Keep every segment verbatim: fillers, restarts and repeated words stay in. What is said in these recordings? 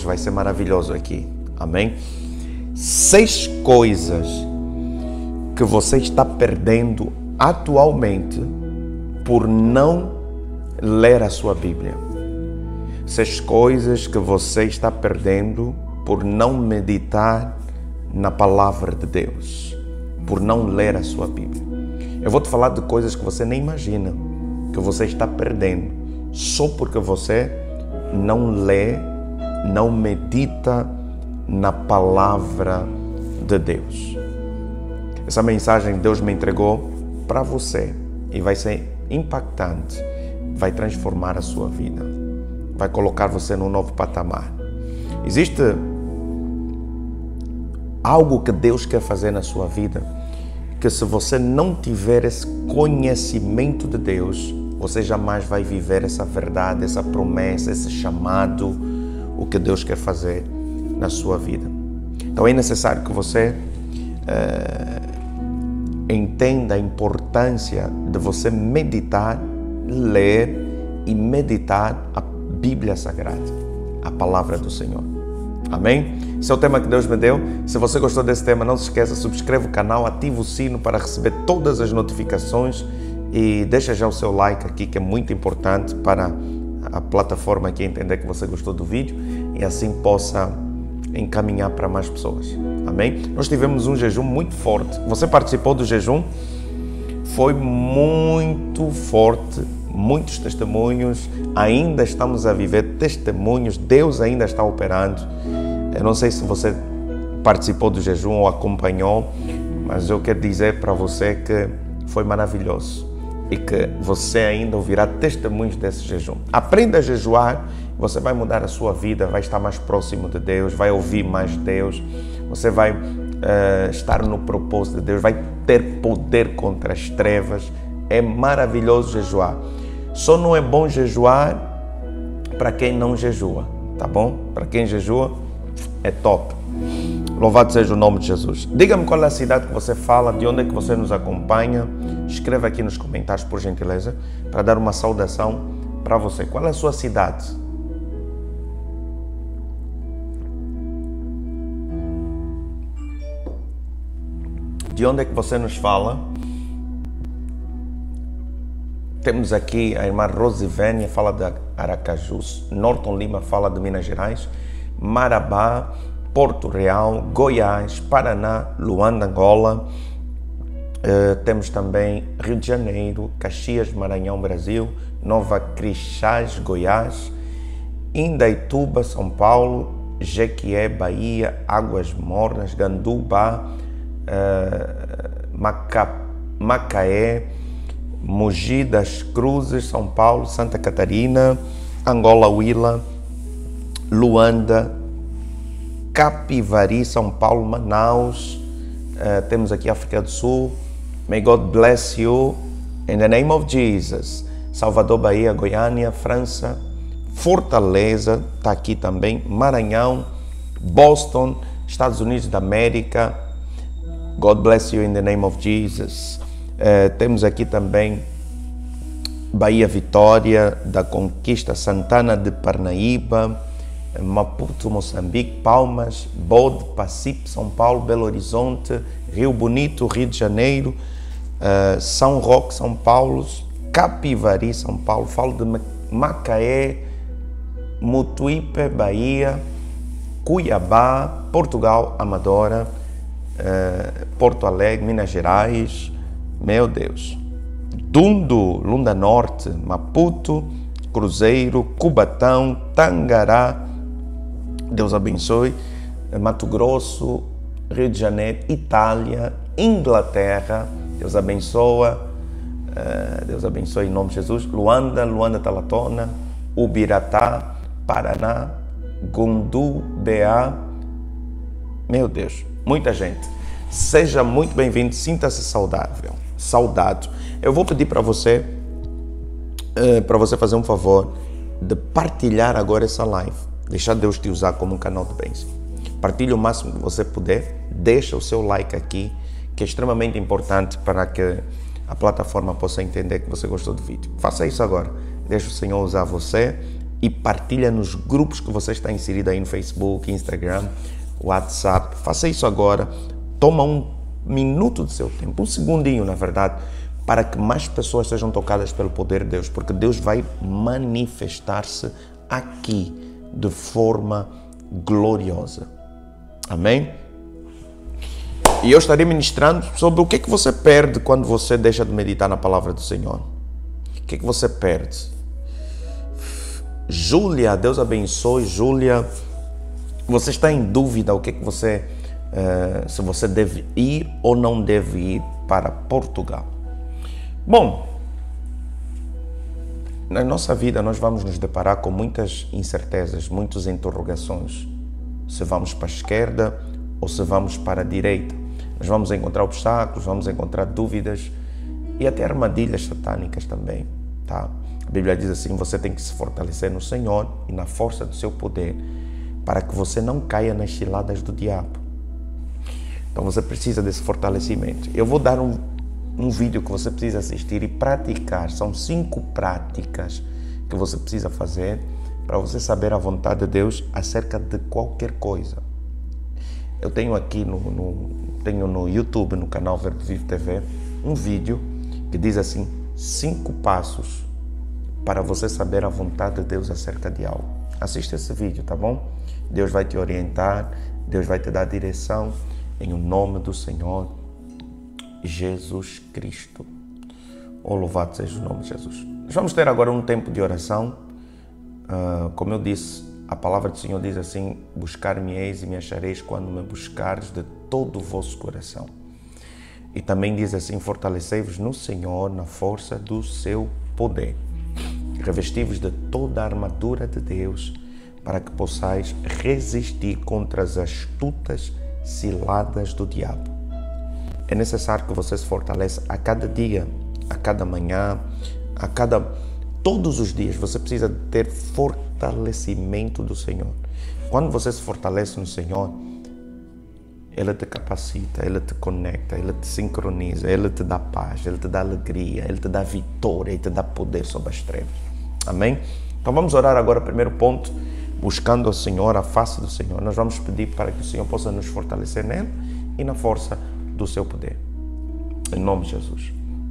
hoje vai ser maravilhoso aqui. Amém? Seis coisas que você está perdendo atualmente por não ler a sua Bíblia. Seis coisas que você está perdendo por não meditar na palavra de Deus, por não ler a sua Bíblia. Eu vou te falar de coisas que você nem imagina, que você está perdendo, só porque você não lê, não medita na palavra de Deus. Essa mensagem Deus me entregou para você e vai ser impactante, vai transformar a sua vida, vai colocar você num novo patamar. Existe algo que Deus quer fazer na sua vida, que se você não tiver esse conhecimento de Deus, você jamais vai viver essa verdade, essa promessa, esse chamado, o que Deus quer fazer na sua vida. Então é necessário que você é, entenda a importância de você meditar, ler e meditar a Bíblia Sagrada, a palavra do Senhor. Amém? Esse é o tema que Deus me deu. Se você gostou desse tema, não se esqueça, subscreva o canal, ativa o sino para receber todas as notificações e deixa já o seu like aqui, que é muito importante para a plataforma aqui entender que você gostou do vídeo e assim possa encaminhar para mais pessoas. Amém? Nós tivemos um jejum muito forte. Você participou do jejum? Foi muito forte. Muitos testemunhos. Ainda estamos a viver testemunhos. Deus ainda está operando. Eu não sei se você participou do jejum ou acompanhou, mas eu quero dizer para você que foi maravilhoso e que você ainda ouvirá testemunhos desse jejum. Aprenda a jejuar, você vai mudar a sua vida, vai estar mais próximo de Deus, vai ouvir mais Deus, você vai uh, estar no propósito de Deus, vai ter poder contra as trevas. É maravilhoso jejuar. Só não é bom jejuar para quem não jejua, tá bom? Para quem jejua, é top. Louvado seja o nome de Jesus. Diga-me qual é a cidade que você fala, de onde é que você nos acompanha. Escreva aqui nos comentários, por gentileza, para dar uma saudação para você. Qual é a sua cidade? De onde é que você nos fala? Temos aqui a irmã Rosivênia, fala de Aracaju. Norton Lima fala de Minas Gerais. Marabá, Porto Real, Goiás, Paraná, Luanda, Angola. Uh, temos também Rio de Janeiro, Caxias, Maranhão, Brasil, Nova Crixás, Goiás, Indaituba, São Paulo, Jequié, Bahia, Águas Mornas, Ganduba, uh, Maca, Macaé, Mogi das Cruzes, São Paulo, Santa Catarina, Angola, Huila, Luanda, Capivari, São Paulo, Manaus, uh, temos aqui África do Sul. May God bless you in the name of Jesus. Salvador, Bahia, Goiânia, França, Fortaleza, está aqui também, Maranhão, Boston, Estados Unidos da América. God bless you in the name of Jesus. Uh, temos aqui também Bahia, Vitória da Conquista, Santana de Parnaíba, Maputo, Moçambique, Palmas, Bode, Pacipe, São Paulo, Belo Horizonte, Rio Bonito, Rio de Janeiro, uh, São Roque, São Paulo, Capivari, São Paulo, falo de Macaé, Mutuípe, Bahia, Cuiabá, Portugal, Amadora, uh, Porto Alegre, Minas Gerais, meu Deus, Dundo, Lunda Norte, Maputo, Cruzeiro, Cubatão, Tangará, Deus abençoe, Mato Grosso, Rio de Janeiro, Itália, Inglaterra, Deus abençoa, uh, Deus abençoe em nome de Jesus, Luanda, Luanda Talatona, Ubiratá, Paraná, Gundu, Beá, meu Deus, muita gente. Seja muito bem-vindo, sinta-se saudável, saudado. Eu vou pedir para você, uh, para você fazer um favor de partilhar agora essa live. Deixar Deus te usar como um canal de bênção. Partilhe o máximo que você puder. Deixa o seu like aqui, que é extremamente importante para que a plataforma possa entender que você gostou do vídeo. Faça isso agora. Deixa o Senhor usar você e partilha nos grupos que você está inserido aí no Facebook, Instagram, WhatsApp. Faça isso agora. Toma um minuto do seu tempo, um segundinho, na verdade, para que mais pessoas sejam tocadas pelo poder de Deus, porque Deus vai manifestar-se aqui de forma gloriosa. Amém? E eu estarei ministrando sobre o que é que você perde quando você deixa de meditar na palavra do Senhor. O que é que você perde? Júlia, Deus abençoe. Júlia, você está em dúvida o que é que você, uh, se você deve ir ou não deve ir para Portugal. Bom, na nossa vida nós vamos nos deparar com muitas incertezas, muitas interrogações. Se vamos para a esquerda ou se vamos para a direita. Nós vamos encontrar obstáculos, vamos encontrar dúvidas e até armadilhas satânicas também, tá? A Bíblia diz assim, você tem que se fortalecer no Senhor e na força do seu poder para que você não caia nas ciladas do diabo. Então você precisa desse fortalecimento. Eu vou dar um, um vídeo que você precisa assistir e praticar. São cinco práticas que você precisa fazer para você saber a vontade de Deus acerca de qualquer coisa. Eu tenho aqui no, no, tenho no YouTube, no canal Verbo Vivo T V, um vídeo que diz assim, cinco passos para você saber a vontade de Deus acerca de algo. Assista esse vídeo, tá bom? Deus vai te orientar, Deus vai te dar direção, em nome do Senhor Jesus Cristo. Oh, louvado seja o nome de Jesus. Nós vamos ter agora um tempo de oração. Uh, como eu disse, a palavra do Senhor diz assim, buscar-me-eis e me achareis quando me buscares de todo o vosso coração. E também diz assim, fortalecei-vos no Senhor, na força do seu poder. Revesti-vos de toda a armadura de Deus, para que possais resistir contra as astutas ciladas do diabo. É necessário que você se fortaleça a cada dia, a cada manhã, a cada... Todos os dias você precisa ter fortalecimento do Senhor. Quando você se fortalece no Senhor, Ele te capacita, Ele te conecta, Ele te sincroniza, Ele te dá paz, Ele te dá alegria, Ele te dá vitória e te dá poder sobre as trevas. Amém? Então vamos orar agora, primeiro ponto, buscando ao Senhor, a face do Senhor. Nós vamos pedir para que o Senhor possa nos fortalecer nele e na força do seu poder. Em nome de Jesus.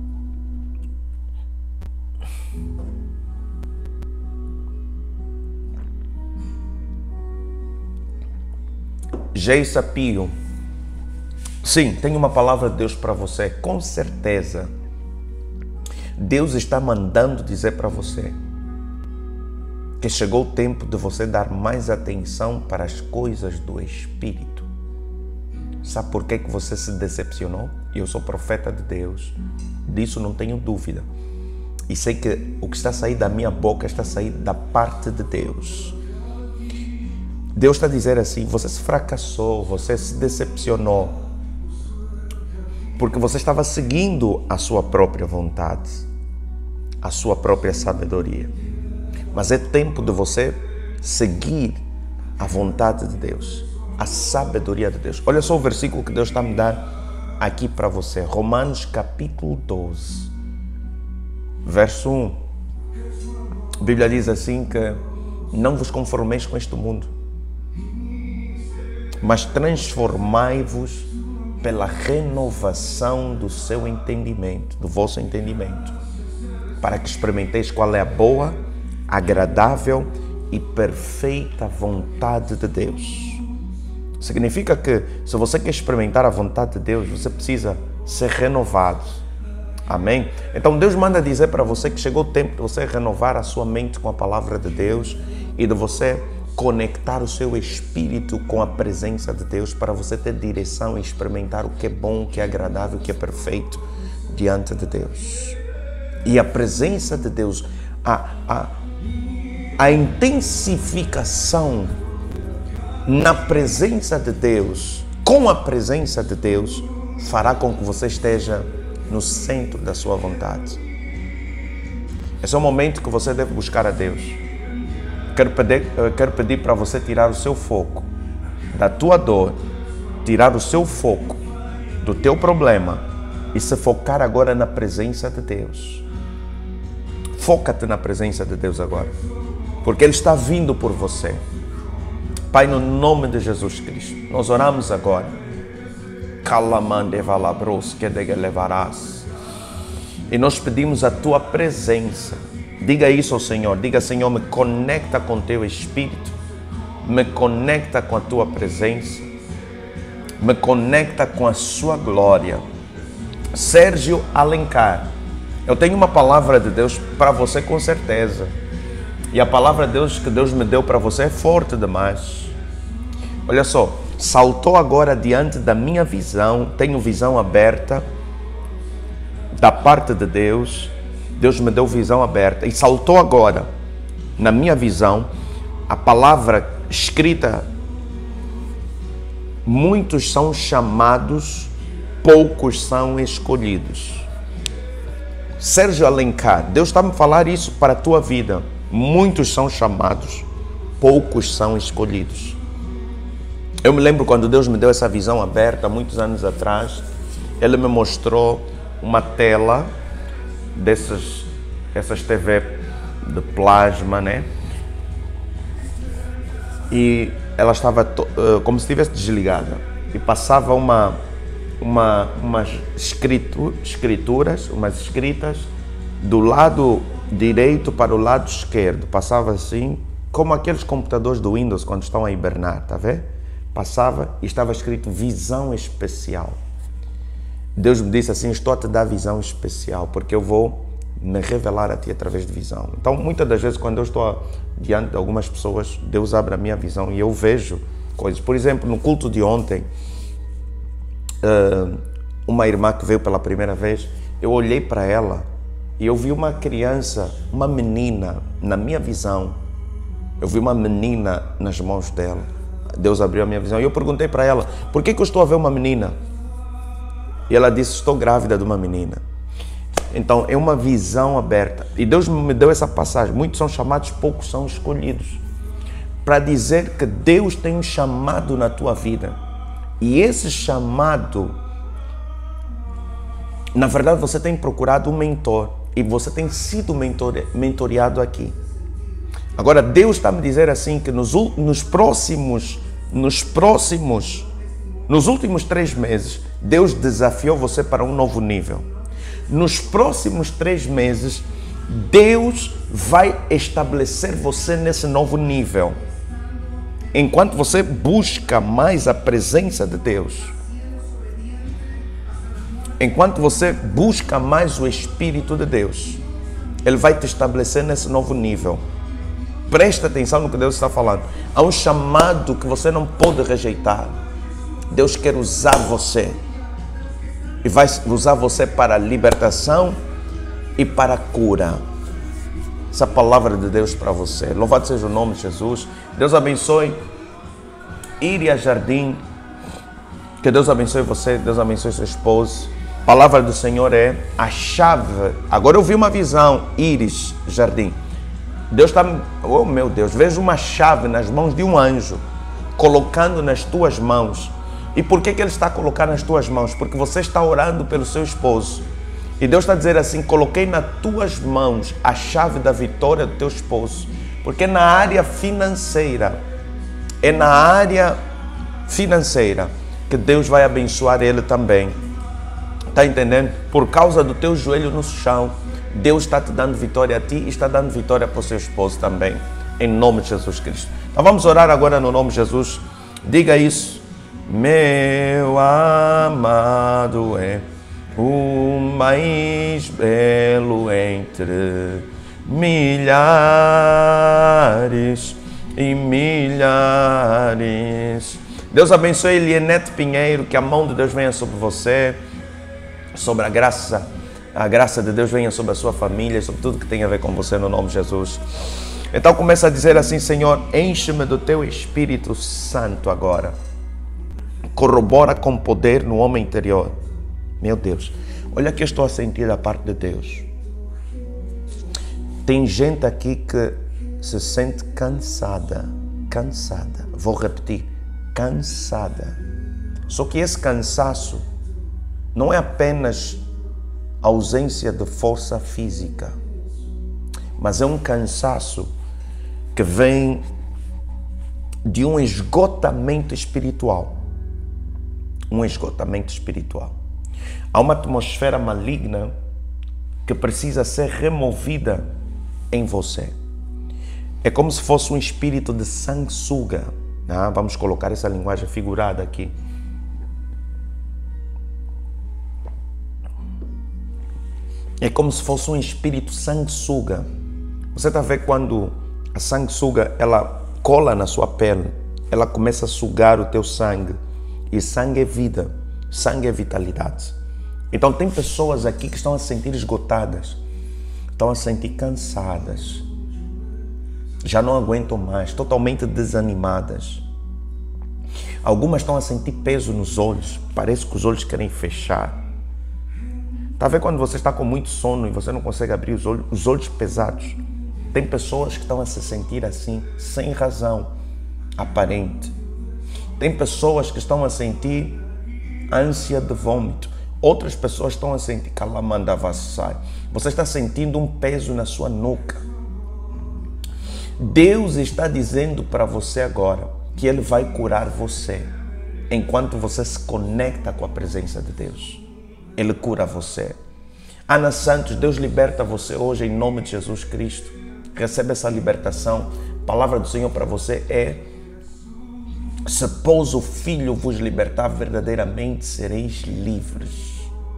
Geisa Pio. Sim, tem uma palavra de Deus para você. Com certeza, Deus está mandando dizer para você que chegou o tempo de você dar mais atenção para as coisas do Espírito. Sabe por que que você se decepcionou? Eu sou profeta de Deus, disso não tenho dúvida. E sei que o que está a sair da minha boca está a sair da parte de Deus. Deus está a dizer assim, você se fracassou, você se decepcionou, porque você estava seguindo a sua própria vontade, a sua própria sabedoria. Mas é tempo de você seguir a vontade de Deus, a sabedoria de Deus. Olha só o versículo que Deus está a me dar aqui para você. Romanos capítulo doze, verso um. A Bíblia diz assim que não vos conformeis com este mundo, mas transformai-vos pela renovação do seu entendimento, do vosso entendimento, para que experimenteis qual é a boa, agradável e perfeita vontade de Deus. Significa que se você quer experimentar a vontade de Deus, você precisa ser renovado. Amém? Então Deus manda dizer para você que chegou o tempo de você renovar a sua mente com a palavra de Deus e de você conectar o seu espírito com a presença de Deus para você ter direção e experimentar o que é bom, o que é agradável, o que é perfeito diante de Deus. E a presença de Deus, a, a, a intensificação na presença de Deus, com a presença de Deus, fará com que você esteja no centro da sua vontade. Esse é o momento que você deve buscar a Deus. Quero pedir, quero pedir para você tirar o seu foco da tua dor, tirar o seu foco do teu problema e se focar agora na presença de Deus. Foca-te na presença de Deus agora. porque Ele está vindo por você. Pai, no nome de Jesus Cristo, nós oramos agora. E nós pedimos a Tua presença. Diga isso ao Senhor. Diga, Senhor, me conecta com Teu Espírito. Me conecta com a Tua presença. Me conecta com a Sua glória. Sérgio Alencar, eu tenho uma palavra de Deus para você com certeza. E a palavra de Deus que Deus me deu para você é forte demais. Olha só, saltou agora diante da minha visão, tenho visão aberta da parte de Deus. Deus me deu visão aberta e saltou agora na minha visão a palavra escrita: muitos são chamados, poucos são escolhidos. Sérgio Alencar, Deus está a me falar isso para a tua vida. Muitos são chamados, poucos são escolhidos. Eu me lembro quando Deus me deu essa visão aberta, muitos anos atrás, Ele me mostrou uma tela dessas, essas T V de plasma, né? E ela estava uh, como se estivesse desligada. E passava uma, uma, umas escritu, escrituras, umas escritas do lado direito para o lado esquerdo. Passava assim, como aqueles computadores do Windows quando estão a hibernar, tá vendo? Passava e estava escrito visão especial. Deus me disse assim: estou a te dar visão especial, porque eu vou me revelar a ti através de visão. Então, muitas das vezes, quando eu estou diante de algumas pessoas, Deus abre a minha visão e eu vejo coisas. Por exemplo, no culto de ontem, uma irmã que veio pela primeira vez, eu olhei para ela e eu vi uma criança, uma menina, na minha visão. Eu vi uma menina nas mãos dela. Deus abriu a minha visão e eu perguntei para ela: por que que eu estou a ver uma menina? E ela disse: estou grávida de uma menina. Então, é uma visão aberta. E Deus me deu essa passagem: muitos são chamados, poucos são escolhidos. Para dizer que Deus tem um chamado na tua vida. E esse chamado, na verdade, você tem procurado um mentor. E você tem sido mentor, mentoreado aqui. Agora, Deus está a me dizer assim que nos, nos próximos, nos próximos, nos últimos três meses, Deus desafiou você para um novo nível. Nos próximos três meses, Deus vai estabelecer você nesse novo nível. Enquanto você busca mais a presença de Deus, enquanto você busca mais o Espírito de Deus, Ele vai te estabelecer nesse novo nível. Presta atenção no que Deus está falando. Há um chamado que você não pode rejeitar. Deus quer usar você. E vai usar você para a libertação e para a cura. Essa palavra de Deus para você. Louvado seja o nome de Jesus. Deus abençoe Iria Jardim. Que Deus abençoe você. Deus abençoe seu esposo. A palavra do Senhor é a chave. Agora eu vi uma visão. Iris Jardim. Deus está... Oh meu Deus. Vejo uma chave nas mãos de um anjo. Colocando nas tuas mãos. E por que que Ele está a colocar nas tuas mãos? Porque você está orando pelo seu esposo. E Deus está a dizer assim: coloquei nas tuas mãos a chave da vitória do teu esposo. Porque na área financeira, é na área financeira que Deus vai abençoar ele também. Está entendendo? Por causa do teu joelho no chão, Deus está te dando vitória a ti e está dando vitória para o seu esposo também. Em nome de Jesus Cristo. Então vamos orar agora no nome de Jesus. Diga isso. Meu amado é o mais belo entre milhares e milhares. Deus abençoe Elienete Pinheiro, que a mão de Deus venha sobre você, sobre a graça, a graça de Deus venha sobre a sua família, sobre tudo que tem a ver com você, no nome de Jesus. Então começa a dizer assim: Senhor, enche-me do teu Espírito Santo agora. Corrobora com poder no homem interior. Meu Deus, olha que eu estou a sentir da parte de Deus. Tem gente aqui que se sente cansada, cansada. Vou repetir, cansada. Só que esse cansaço não é apenas ausência de força física, mas é um cansaço que vem de um esgotamento espiritual. Um esgotamento espiritual. Há uma atmosfera maligna que precisa ser removida em você. É como se fosse um espírito de sanguessuga. Né? Vamos colocar essa linguagem figurada aqui. É como se fosse um espírito sanguessuga. Você está vendo quando a sanguessuga ela cola na sua pele, ela começa a sugar o teu sangue. E sangue é vida, sangue é vitalidade. Então tem pessoas aqui que estão a se sentir esgotadas, estão a se sentir cansadas, já não aguentam mais, totalmente desanimadas. Algumas estão a sentir peso nos olhos, parece que os olhos querem fechar. Está a ver quando você está com muito sono e você não consegue abrir os olhos, os olhos pesados? Tem pessoas que estão a se sentir assim, sem razão aparente. Tem pessoas que estão a sentir ânsia de vômito. Outras pessoas estão a sentir calamandavassai. Você está sentindo um peso na sua nuca. Deus está dizendo para você agora que Ele vai curar você enquanto você se conecta com a presença de Deus. Ele cura você. Ana Santos, Deus liberta você hoje em nome de Jesus Cristo. Recebe essa libertação. A palavra do Senhor para você é: se pois o Filho vos libertar, verdadeiramente sereis livres.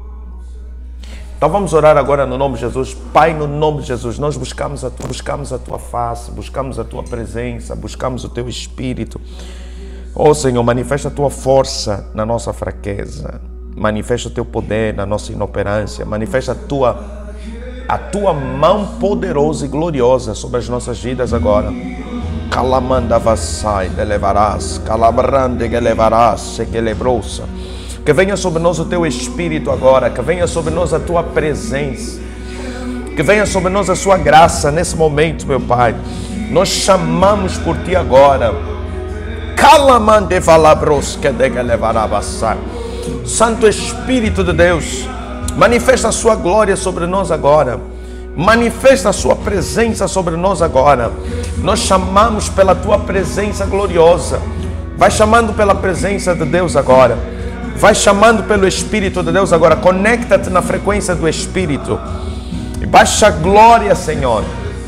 Então vamos orar agora no nome de Jesus. Pai, no nome de Jesus, nós buscamos a, tua, buscamos a Tua face, buscamos a Tua presença, buscamos o Teu Espírito. Oh Senhor, manifesta a Tua força na nossa fraqueza. Manifesta o Teu poder na nossa inoperância. Manifesta a Tua, a Tua mão poderosa e gloriosa sobre as nossas vidas agora. Calamandavassai, te levarás, calabrande que levarás, que lebrosa. Que venha sobre nós o Teu Espírito agora, que venha sobre nós a Tua presença, que venha sobre nós a Sua graça nesse momento, meu Pai. Nós chamamos por Ti agora. Calamande valabros que de que levarás. Santo Espírito de Deus, manifesta a Sua glória sobre nós agora. Manifesta a Sua presença sobre nós agora. Nós chamamos pela Tua presença gloriosa. Vai chamando pela presença de Deus agora. Vai chamando pelo Espírito de Deus agora. Conecta-te na frequência do Espírito. E baixa a glória, Senhor,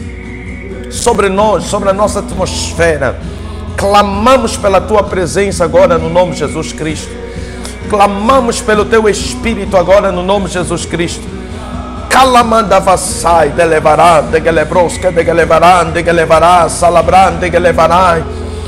sobre nós, sobre a nossa atmosfera. Clamamos pela Tua presença agora no nome de Jesus Cristo. Clamamos pelo Teu Espírito agora no nome de Jesus Cristo. Calamandavassai, de levará, de que lebrosca, de que levará, de que levará, salabran, de que levará.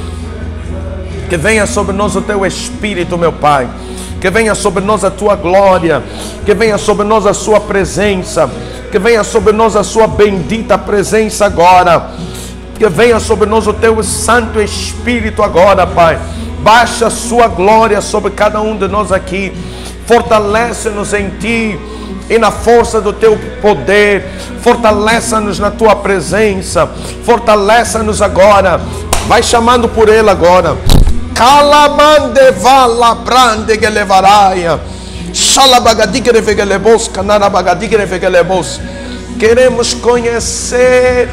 Que venha sobre nós o Teu Espírito, meu Pai. Que venha sobre nós a Tua glória. Que venha sobre nós a Sua presença. Que venha sobre nós a Sua bendita presença agora. Que venha sobre nós o Teu Santo Espírito agora, Pai. Baixa a Sua glória sobre cada um de nós aqui. Fortalece-nos em Ti e na força do Teu poder. Fortalece-nos na Tua presença. Fortalece-nos agora. Vai chamando por Ele agora. Calamande vala brande que levaraia. Xalabagadigre vegelebos, canarabagadicre vegelebos. Queremos conhecer,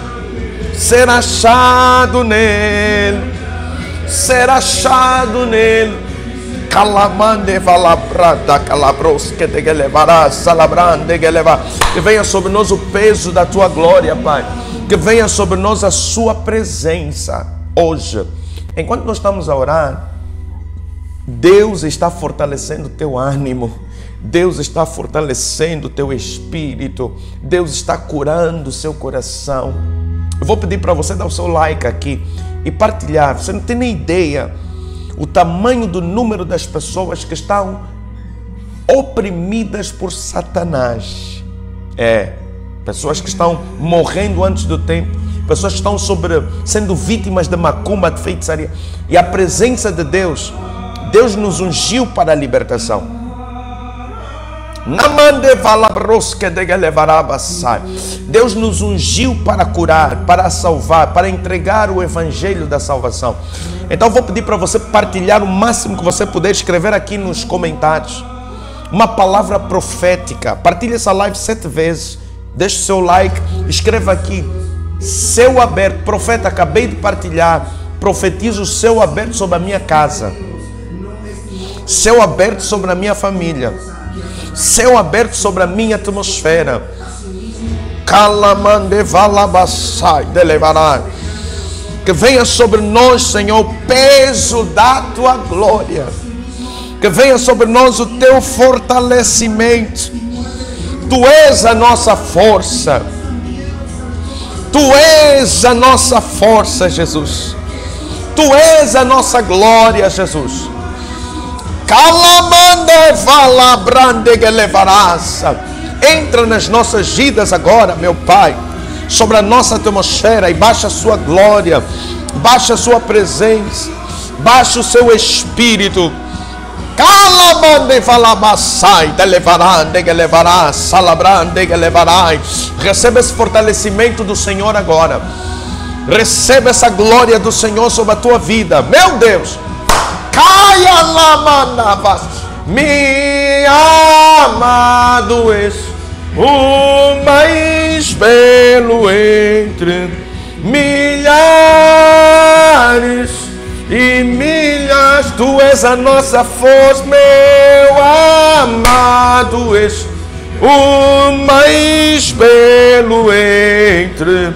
ser achado nele, ser achado nele. Calamande vala brada calabros que te levará, salabrande que levar. Que venha sobre nós o peso da Tua glória, Pai. Que venha sobre nós a Sua presença hoje. Enquanto nós estamos a orar, Deus está fortalecendo o teu ânimo, Deus está fortalecendo o teu espírito, Deus está curando o seu coração. Eu vou pedir para você dar o seu like aqui e partilhar. Você não tem nem ideia o tamanho do número das pessoas que estão oprimidas por Satanás. É, pessoas que estão morrendo antes do tempo. Pessoas que estão sobre, sendo vítimas de macumba, de feitiçaria. E a presença de Deus, Deus nos ungiu para a libertação. Deus nos ungiu para curar, para salvar, para entregar o evangelho da salvação. Então vou pedir para você partilhar o máximo que você puder, escrever aqui nos comentários uma palavra profética. Partilhe essa live sete vezes. Deixe o seu like, escreva aqui céu aberto. Profeta, acabei de partilhar. Profetizo céu aberto sobre a minha casa. Céu aberto sobre a minha família. Céu aberto sobre a minha atmosfera. Calamande valabassai delevarai. Que venha sobre nós, Senhor, o peso da tua glória. Que venha sobre nós o teu fortalecimento. Tu és a nossa força. Tu és a nossa força, Jesus. Tu és a nossa glória, Jesus. Calamande valabrande que levarás. Entra nas nossas vidas agora, meu Pai, sobre a nossa atmosfera e baixa a sua glória, baixa a sua presença, baixa o seu Espírito. Calamande falabassai, te levarande que levarás, salabrande que levarai. Receba esse fortalecimento do Senhor agora. Receba essa glória do Senhor sobre a tua vida, meu Deus. Caia lá, manavas. Me amado és o mais belo entre milhares e milhares. Tu és a nossa força, meu amado és o mais belo entre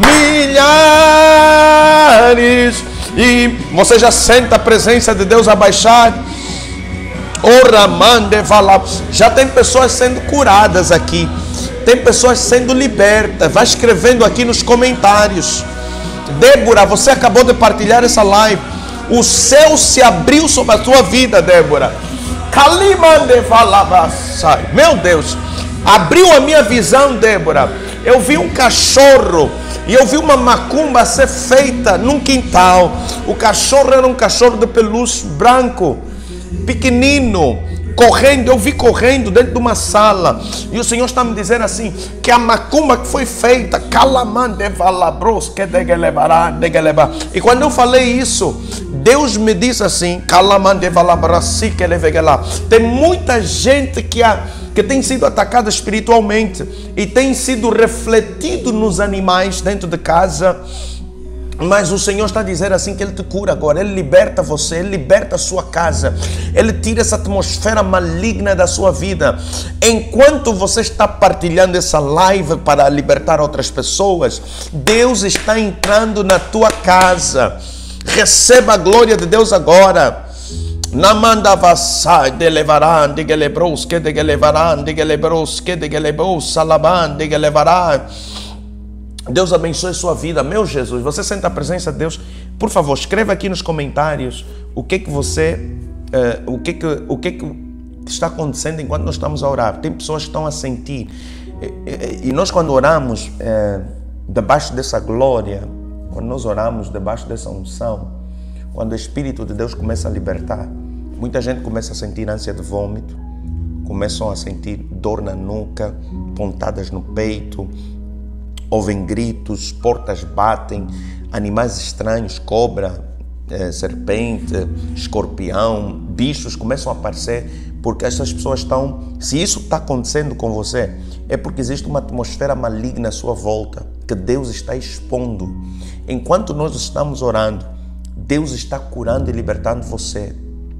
milhares. E você já sente a presença de Deus abaixar. Já tem pessoas sendo curadas aqui. Tem pessoas sendo libertas. Vai escrevendo aqui nos comentários. Débora, você acabou de partilhar essa live. O céu se abriu sobre a tua vida, Débora. Meu Deus, abriu a minha visão, Débora. Eu vi um cachorro e eu vi uma macumba a ser feita num quintal. O cachorro era um cachorro de pelúcia branco, pequenino, correndo. Eu vi correndo dentro de uma sala. E o Senhor está me dizendo assim, que a macumba que foi feita, e quando eu falei isso, Deus me disse assim, tem muita gente que, a, que tem sido atacada espiritualmente e tem sido refletido nos animais dentro de casa. Mas o Senhor está a dizer assim que Ele te cura agora. Ele liberta você, Ele liberta a sua casa. Ele tira essa atmosfera maligna da sua vida. Enquanto você está partilhando essa live para libertar outras pessoas, Deus está entrando na tua casa. Receba a glória de Deus agora. Namanda vassai de levarán, de que lebros, que de que levarán, de que lebros, que de que lebros, salaban, de que levará. Deus abençoe sua vida, meu Jesus. Você sente a presença de Deus? Por favor, escreva aqui nos comentários o que que você, uh, o que que, o que que está acontecendo enquanto nós estamos a orar. Tem pessoas que estão a sentir. E, e nós quando oramos uh, debaixo dessa glória, quando nós oramos debaixo dessa unção, quando o Espírito de Deus começa a libertar, muita gente começa a sentir ânsia de vômito, começam a sentir dor na nuca, pontadas no peito, ouvem gritos, portas batem, animais estranhos, cobra, eh, serpente, escorpião, bichos começam a aparecer, porque essas pessoas estão... Se isso está acontecendo com você, é porque existe uma atmosfera maligna à sua volta, que Deus está expondo. Enquanto nós estamos orando, Deus está curando e libertando você.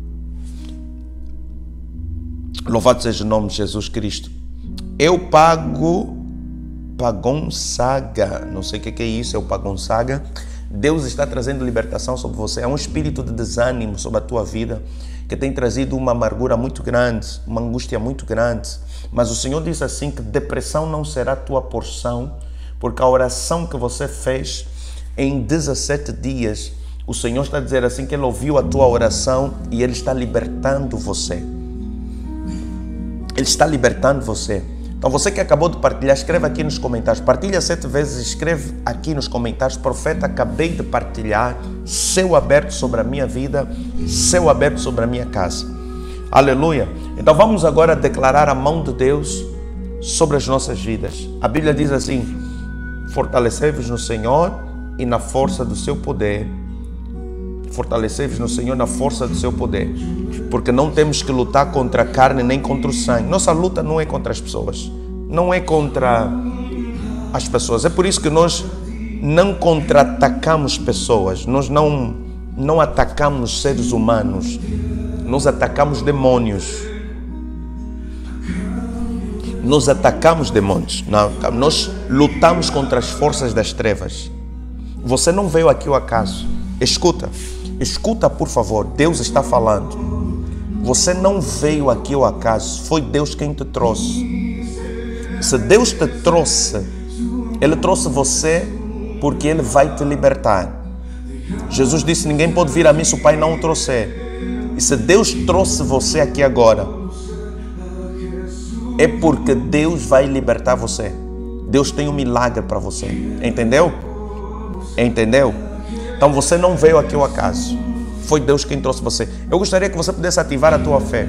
Louvado seja o nome de Jesus Cristo. Eu pago... Pagonsaga, não sei o que é isso, é o Pagonsaga. Deus está trazendo libertação sobre você. É um espírito de desânimo sobre a tua vida que tem trazido uma amargura muito grande, uma angústia muito grande. Mas o Senhor diz assim que depressão não será tua porção, porque a oração que você fez em dezessete dias, o Senhor está a dizer assim que Ele ouviu a tua oração e Ele está libertando você. Ele está libertando você. Então você que acabou de partilhar, escreve aqui nos comentários. Partilha sete vezes, escreve aqui nos comentários. Profeta, acabei de partilhar. Céu aberto sobre a minha vida. Céu aberto sobre a minha casa. Aleluia. Então vamos agora declarar a mão de Deus sobre as nossas vidas. A Bíblia diz assim: fortalecei-vos no Senhor e na força do seu poder. Fortalecei-vos no Senhor na força do seu poder, porque não temos que lutar contra a carne nem contra o sangue. Nossa luta não é contra as pessoas, não é contra as pessoas. É por isso que nós não contra-atacamos pessoas, nós não, não atacamos seres humanos, nós atacamos demônios. Nós atacamos demônios, não, nós lutamos contra as forças das trevas. Você não veio aqui ao acaso. Escuta, escuta por favor, Deus está falando. Você não veio aqui ao acaso, foi Deus quem te trouxe. Se Deus te trouxe, Ele trouxe você porque Ele vai te libertar. Jesus disse, ninguém pode vir a mim se o Pai não o trouxer. E se Deus trouxe você aqui agora, é porque Deus vai libertar você. Deus tem um milagre para você. Entendeu? Entendeu? Então você não veio aqui ao acaso. Foi Deus quem trouxe você. Eu gostaria que você pudesse ativar a tua fé.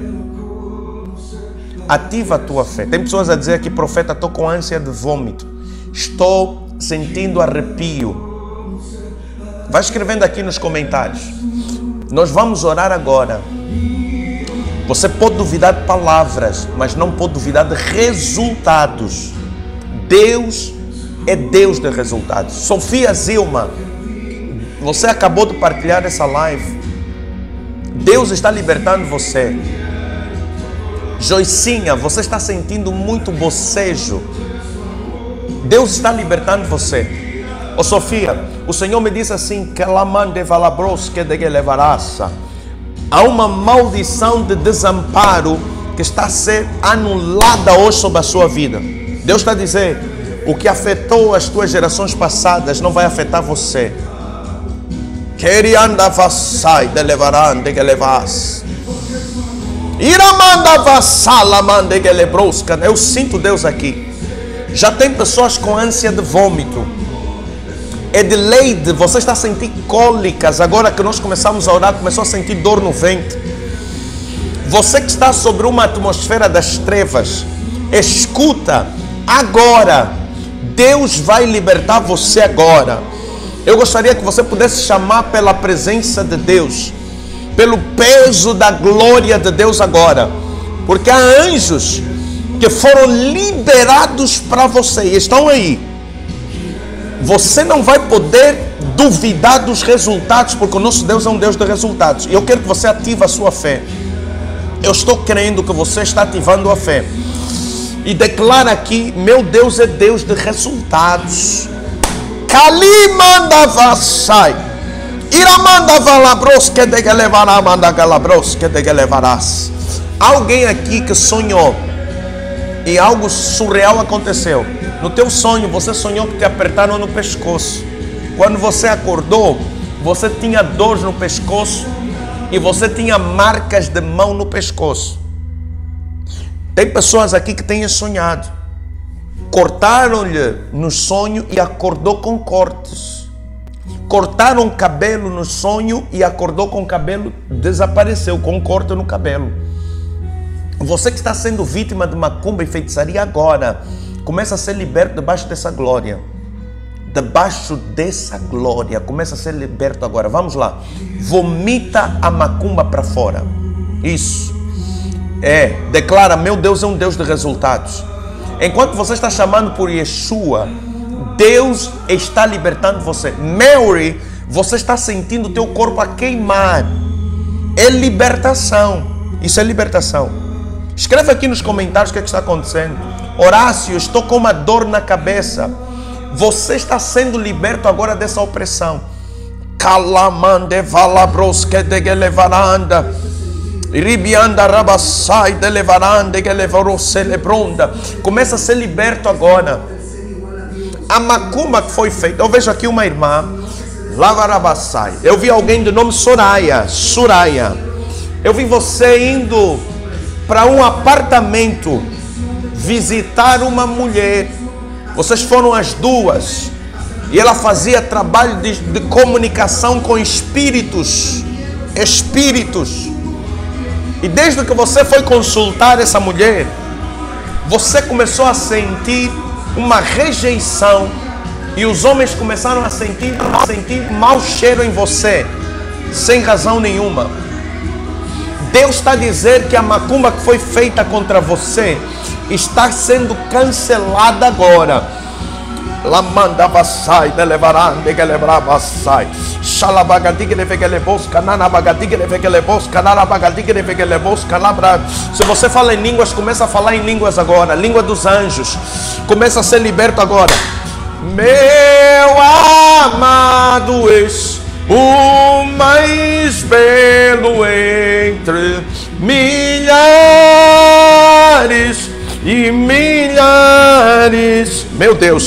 Ativa a tua fé. Tem pessoas a dizer aqui, profeta, estou com ânsia de vômito. Estou sentindo arrepio. Vai escrevendo aqui nos comentários. Nós vamos orar agora. Você pode duvidar de palavras, mas não pode duvidar de resultados. Deus é Deus de resultados. Sofia Zilma, você acabou de partilhar essa live. Deus está libertando você. Joicinha, você está sentindo muito bocejo. Deus está libertando você. Ô Sofia, o Senhor me disse assim, que ela mande valabros que de que levarassa. Há uma maldição de desamparo que está a ser anulada hoje sobre a sua vida. Deus está a dizer, o que afetou as tuas gerações passadas não vai afetar você. Querianda vassai de levaran de que levas. Iramanda vassala mande que lebrosca. Eu sinto Deus aqui. Já tem pessoas com ânsia de vômito. Edileide, você está a sentir cólicas. Agora que nós começamos a orar, começou a sentir dor no ventre. Você que está sobre uma atmosfera das trevas, escuta, agora, Deus vai libertar você agora. Eu gostaria que você pudesse chamar pela presença de Deus, pelo peso da glória de Deus agora. Porque há anjos que foram liberados para você e estão aí. Você não vai poder duvidar dos resultados, porque o nosso Deus é um Deus de resultados. E eu quero que você ative a sua fé. Eu estou crendo que você está ativando a fé. E declara aqui, meu Deus é Deus de resultados. Kalimanda vassai. Iramanda valabros que de que levará, manda galabros que de que levarás. Alguém aqui que sonhou e algo surreal aconteceu. No teu sonho, você sonhou que te apertaram no pescoço. Quando você acordou, você tinha dor no pescoço e você tinha marcas de mão no pescoço. Tem pessoas aqui que têm sonhado. Cortaram-lhe no sonho e acordou com cortes. Cortaram o cabelo no sonho e acordou com o cabelo, desapareceu com um corte no cabelo. Você que está sendo vítima de macumba e feitiçaria agora, começa a ser liberto debaixo dessa glória. Debaixo dessa glória, começa a ser liberto agora. Vamos lá. Vomita a macumba para fora. Isso. É, declara, meu Deus é um Deus de resultados. Enquanto você está chamando por Yeshua, Deus está libertando você. Mary, você está sentindo o teu corpo a queimar. É libertação. Isso é libertação. Escreve aqui nos comentários o que, é que está acontecendo. Horácio, estou com uma dor na cabeça. Você está sendo liberto agora dessa opressão. Calamande valabros que de que levaranda. Ribianda rabassai de levaranda que levarou celebronda. Começa a ser liberto agora. A macumba que foi feita. Eu vejo aqui uma irmã. Lavarabassai. Eu vi alguém de nome Soraya. Soraya. Eu vi você indo para um apartamento visitar uma mulher. Vocês foram as duas e ela fazia trabalho de, de comunicação com espíritos espíritos e desde que você foi consultar essa mulher, você começou a sentir uma rejeição e os homens começaram a sentir, a sentir mau cheiro em você sem razão nenhuma. Deus está a dizer que a macumba que foi feita contra você está sendo cancelada agora. La manda vassai, de levarande, que lebrava sai. Xalabagadig de vegelebos, canana bagadig de vegelebos, canana bagadig de vegelebos, calabra. Se você fala em línguas, começa a falar em línguas agora. Língua dos anjos. Começa a ser liberto agora. Meu amado és o mais belo entre milhares e milhares. Meu Deus.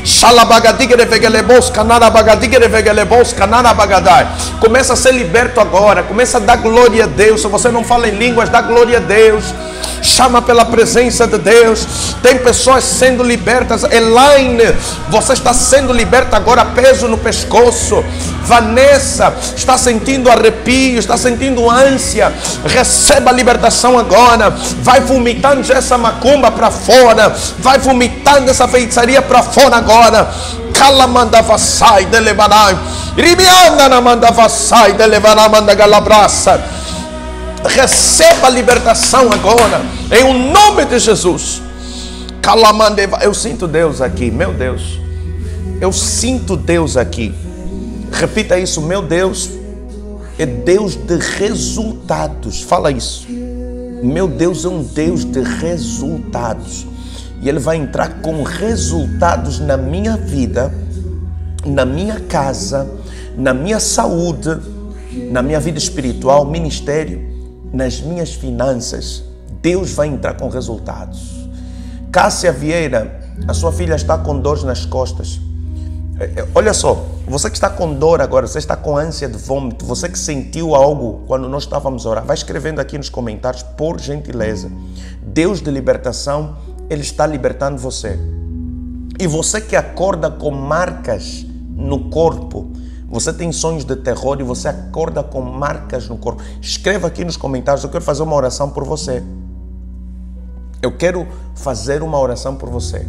Começa a ser liberto agora. Começa a dar glória a Deus. Se você não fala em línguas, dá glória a Deus. Chama pela presença de Deus. Tem pessoas sendo libertas. Elaine, você está sendo liberta agora. Peso no pescoço. Vanessa está sentindo arrepio, está sentindo ânsia. Receba a libertação agora. Vai vomitando essa macumba para fora. Vai vomitando essa feitiçaria para fora agora. Calamanda vassai de levarai. Ribianda na manda vassai de levarai manda galabraça. Receba a libertação agora, em o nome de Jesus. Eu sinto Deus aqui, meu Deus. Eu sinto Deus aqui. Repita isso, meu Deus é Deus de resultados. Fala isso. Meu Deus é um Deus de resultados. E Ele vai entrar com resultados na minha vida, na minha casa, na minha saúde, na minha vida espiritual, ministério, nas minhas finanças. Deus vai entrar com resultados. Cássia Vieira, a sua filha está com dores nas costas. Olha só, você que está com dor agora, você está com ânsia de vômito, você que sentiu algo quando nós estávamos a orar, vai escrevendo aqui nos comentários, por gentileza. Deus de libertação, Ele está libertando você. E você que acorda com marcas no corpo, você tem sonhos de terror e você acorda com marcas no corpo. Escreva aqui nos comentários, eu quero fazer uma oração por você. Eu quero fazer uma oração por você.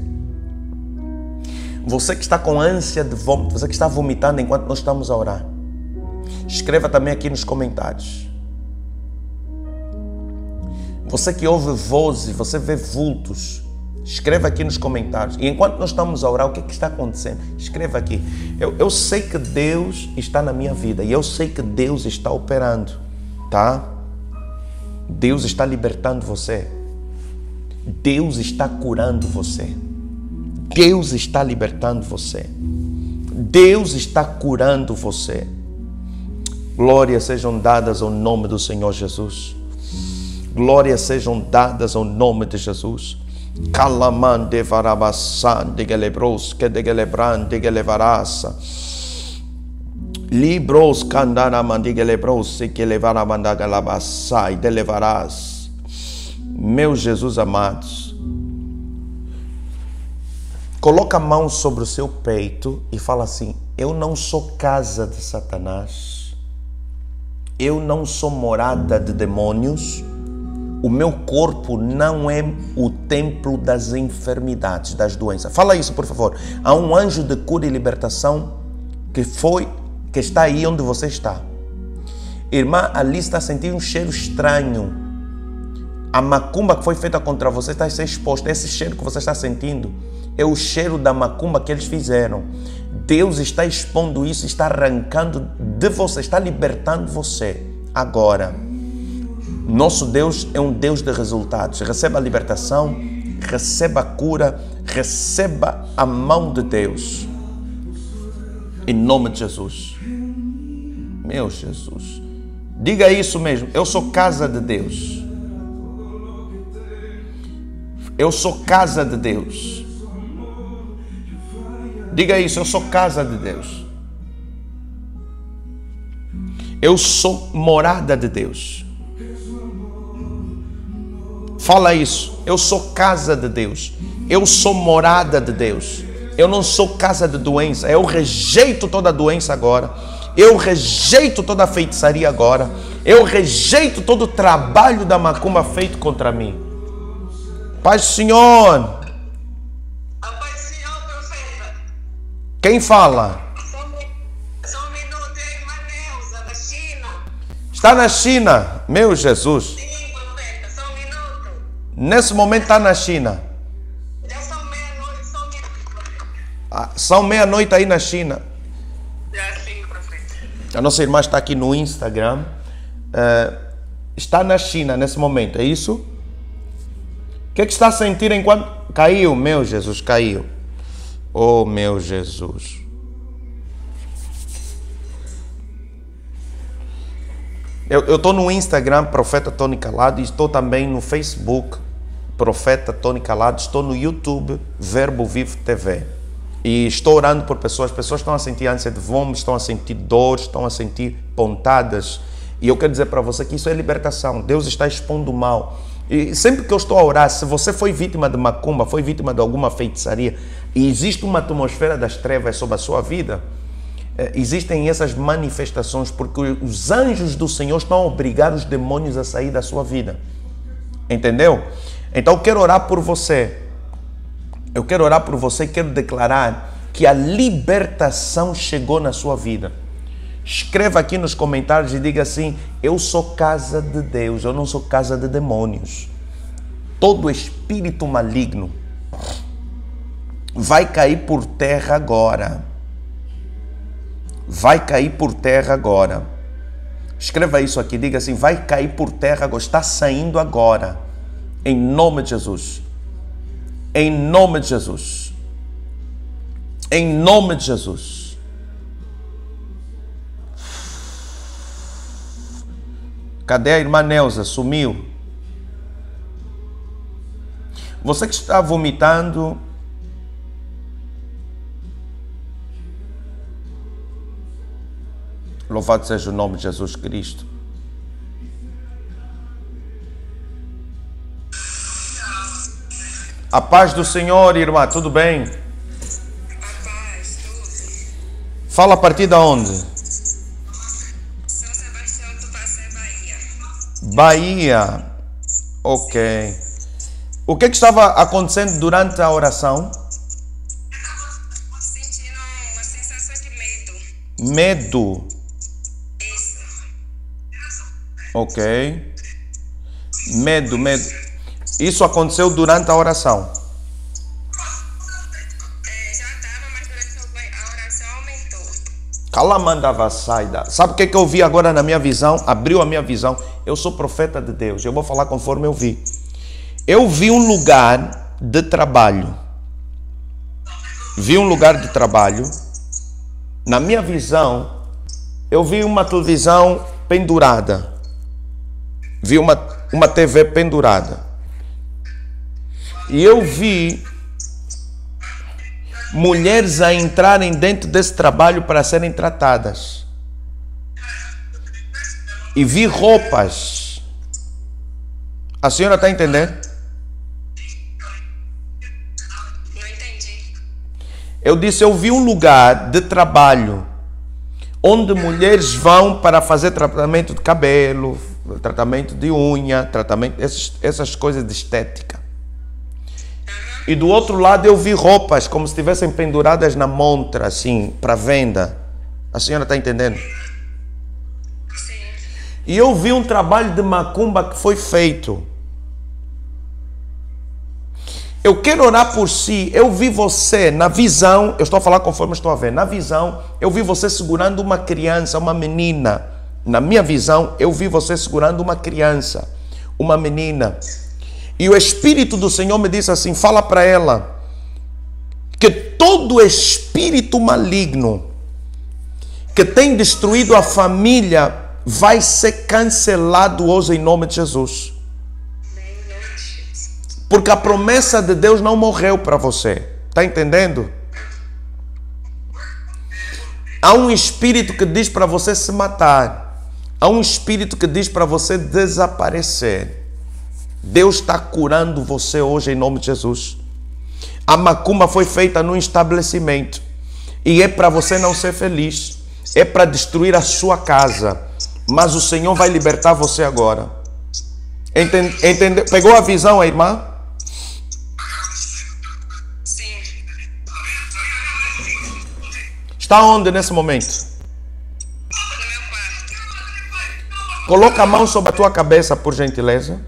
Você que está com ânsia de vômito, você que está vomitando enquanto nós estamos a orar. Escreva também aqui nos comentários. Você que ouve vozes, você vê vultos. Escreva aqui nos comentários. E enquanto nós estamos a orar, o que, é que está acontecendo? Escreva aqui. Eu, eu sei que Deus está na minha vida. E eu sei que Deus está operando. Tá? Deus está libertando você. Deus está curando você. Deus está libertando você. Deus está curando você. Glórias sejam dadas ao nome do Senhor Jesus. Glórias sejam dadas ao nome de Jesus. Calamande varabassan de gelebros que de gelebran de gelevarasa. Libros candana mandi gelebros que levaramanda galabassai de levarás. Meu Jesus amados, coloca a mão sobre o seu peito e fala assim: eu não sou casa de Satanás. Eu não sou morada de demônios. O meu corpo não é o templo das enfermidades, das doenças. Fala isso, por favor. Há um anjo de cura e libertação que foi, que está aí onde você está. Irmã, ali está sentindo um cheiro estranho. A macumba que foi feita contra você está a ser exposta. Esse cheiro que você está sentindo é o cheiro da macumba que eles fizeram. Deus está expondo isso, está arrancando de você, está libertando você agora. Nosso Deus é um Deus de resultados. Receba a libertação, receba a cura, receba a mão de Deus. Em nome de Jesus. Meu Jesus. Diga isso mesmo. Eu sou casa de Deus. Eu sou casa de Deus. Diga isso. Eu sou casa de Deus. Eu sou morada de Deus. Fala isso. Eu sou casa de Deus. Eu sou morada de Deus. Eu não sou casa de doença. Eu rejeito toda doença agora. Eu rejeito toda feitiçaria agora. Eu rejeito todo o trabalho da macumba feito contra mim. Pai Senhor. Pai Senhor, profeta. Quem fala? Só um minuto, é irmã Neuza, da China. Está na China. Meu Jesus. Nesse momento está na China. Já são meia-noite, só um minuto. Ah, são meia-noite aí na China. Já sim, profeta. A nossa irmã está aqui no Instagram. Uh, está na China nesse momento, é isso? O que é que está a sentir enquanto... Caiu, meu Jesus, caiu. Oh, meu Jesus. Eu estou no Instagram, Profeta Tony Calado, e estou também no Facebook, Profeta Tony Calado. Estou no YouTube, Verbo Vivo T V. E estou orando por pessoas. Pessoas estão a sentir ânsia de vômito, estão a sentir dores, estão a sentir pontadas. E eu quero dizer para você que isso é libertação. Deus está expondo o mal. E sempre que eu estou a orar, se você foi vítima de macumba, foi vítima de alguma feitiçaria, e existe uma atmosfera das trevas sobre a sua vida, existem essas manifestações porque os anjos do Senhor estão a obrigar os demônios a sair da sua vida. Entendeu? Então eu quero orar por você. Eu quero orar por você e quero declarar que a libertação chegou na sua vida. Escreva aqui nos comentários e diga assim: eu sou casa de Deus, eu não sou casa de demônios. Todo espírito maligno vai cair por terra agora. Vai cair por terra agora. Escreva isso aqui, diga assim: vai cair por terra agora, está saindo agora. Em nome de Jesus. Em nome de Jesus. Em nome de Jesus. Cadê a irmã Neuza? Sumiu. Você que está vomitando, louvado seja o nome de Jesus Cristo. A paz do Senhor, irmã, tudo bem? A paz, tudo. Fala a partir de onde? São Sebastião do Passé, Bahia. Bahia. Ok. O que, que estava acontecendo durante a oração? Sentindo uma sensação de medo. Medo. Isso. Ok. Medo, medo. Isso aconteceu durante a oração. É, já estava, mas durante a oração aumentou. Calamandava saida. Sabe o que, que eu vi agora na minha visão? Abriu a minha visão. Eu sou profeta de Deus. Eu vou falar conforme eu vi. Eu vi um lugar de trabalho. Vi um lugar de trabalho. Na minha visão, eu vi uma televisão pendurada. Vi uma, uma T V pendurada. E eu vi mulheres a entrarem dentro desse trabalho para serem tratadas. E vi roupas. A senhora está entendendo? Não entendi. Eu disse, eu vi um lugar de trabalho onde mulheres vão para fazer tratamento de cabelo, tratamento de unha, tratamento, essas, essas coisas de estética. E do outro lado eu vi roupas como se estivessem penduradas na montra, assim, para venda. A senhora está entendendo? Sim. E eu vi um trabalho de macumba que foi feito. Eu quero orar por si. Eu vi você na visão, eu estou a falar conforme estou a ver. Na visão, eu vi você segurando uma criança, uma menina. Na minha visão, eu vi você segurando uma criança, uma menina. E o Espírito do Senhor me disse assim, fala para ela, que todo espírito maligno que tem destruído a família vai ser cancelado hoje em nome de Jesus. Porque a promessa de Deus não morreu para você. Está entendendo? Há um espírito que diz para você se matar. Há um espírito que diz para você desaparecer. Deus está curando você hoje em nome de Jesus. A macumba foi feita num estabelecimento. E é para você não ser feliz. É para destruir a sua casa. Mas o Senhor vai libertar você agora. Entende, entende, pegou a visão, a irmã? Sim. Está onde nesse momento? No meu quarto. Coloca a mão sobre a tua cabeça, por gentileza.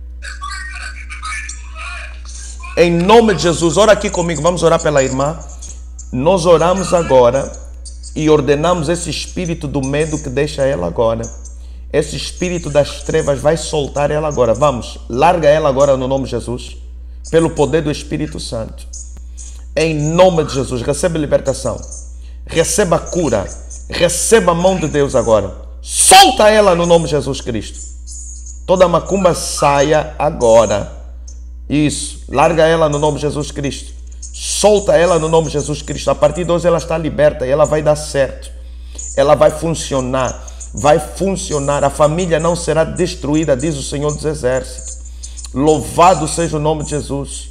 Em nome de Jesus, ora aqui comigo, vamos orar pela irmã. Nós oramos agora e ordenamos esse espírito do medo que deixa ela agora. Esse espírito das trevas vai soltar ela agora. Vamos, larga ela agora no nome de Jesus. Pelo poder do Espírito Santo. Em nome de Jesus, receba libertação. Receba cura. Receba a mão de Deus agora. Solta ela no nome de Jesus Cristo. Toda macumba saia agora. Isso, larga ela no nome de Jesus Cristo. Solta ela no nome de Jesus Cristo. A partir de hoje ela está liberta e ela vai dar certo. Ela vai funcionar. Vai funcionar. A família não será destruída, diz o Senhor dos Exércitos. Louvado seja o nome de Jesus.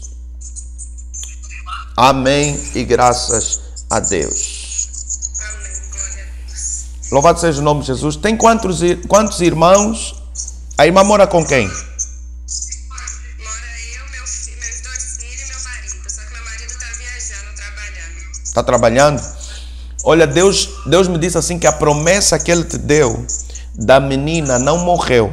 Amém e graças a Deus. Amém. Glória a Deus. Louvado seja o nome de Jesus. Tem quantos, quantos irmãos? A irmã mora com quem? Mora eu, meu fi- meus dois filhos e meu marido. Só que meu marido está viajando, trabalhando. Está trabalhando? Olha, Deus, Deus me disse assim que a promessa que Ele te deu da menina não morreu.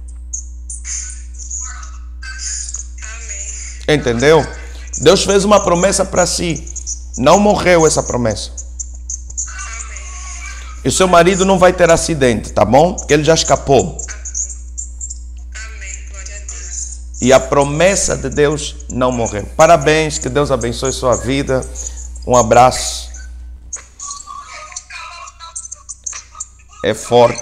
Amém. Entendeu? Deus fez uma promessa para si. Não morreu essa promessa. Amém. E o seu marido não vai ter acidente, tá bom? Porque ele já escapou. Amém. Glória a Deus. E a promessa de Deus não morreu. Parabéns, que Deus abençoe sua vida. Um abraço. É forte.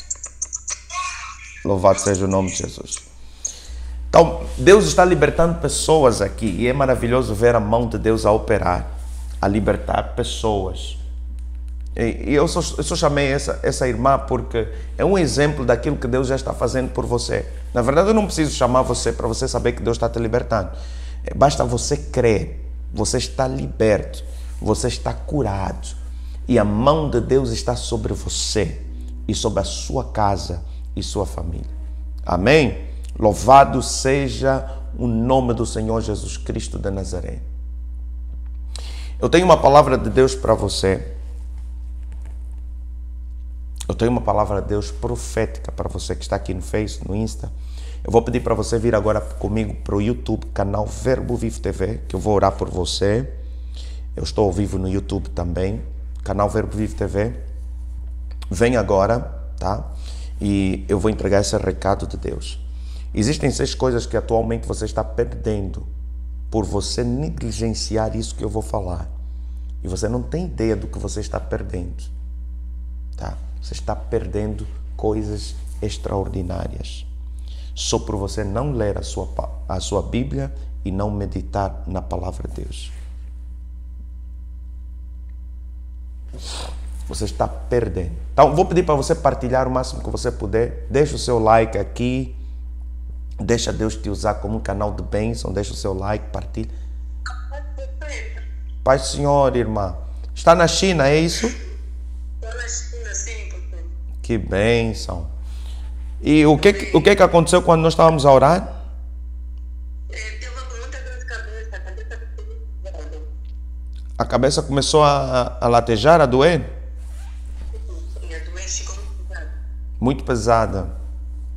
Louvado seja o nome de Jesus. Então, Deus está libertando pessoas aqui. E é maravilhoso ver a mão de Deus a operar, a libertar pessoas. E, e eu, só, eu só chamei essa, essa irmã porque é um exemplo daquilo que Deus já está fazendo por você. Na verdade, eu não preciso chamar você para você saber que Deus está te libertando. Basta você crer. Você está liberto. Você está curado. E a mão de Deus está sobre você e sobre a sua casa e sua família. Amém? Louvado seja o nome do Senhor Jesus Cristo de Nazaré. Eu tenho uma palavra de Deus para você. Eu tenho uma palavra de Deus profética para você que está aqui no Face, no Insta. Eu vou pedir para você vir agora comigo para o YouTube, canal Verbo Vivo T V, que eu vou orar por você. Eu estou ao vivo no YouTube também, canal Verbo Vivo T V. Vem agora, tá? E eu vou entregar esse recado de Deus. Existem seis coisas que atualmente você está perdendo por você negligenciar isso que eu vou falar. E você não tem ideia do que você está perdendo, tá? Você está perdendo coisas extraordinárias. Só por você não ler a sua, a sua Bíblia e não meditar na palavra de Deus. Você está perdendo. Então, vou pedir para você partilhar o máximo que você puder. Deixa o seu like aqui. Deixa Deus te usar como um canal de bênção. Deixa o seu like, partilha. Pai Senhor, irmã. Está na China, é isso? Estou na China, sim, papai. Que bênção. E o que, o que que aconteceu quando nós estávamos a orar? É, teve muita dor de cabeça, a cabeça pesada. A cabeça começou a, a latejar, a doer? Sim, a doença ficou muito pesada. Muito pesada.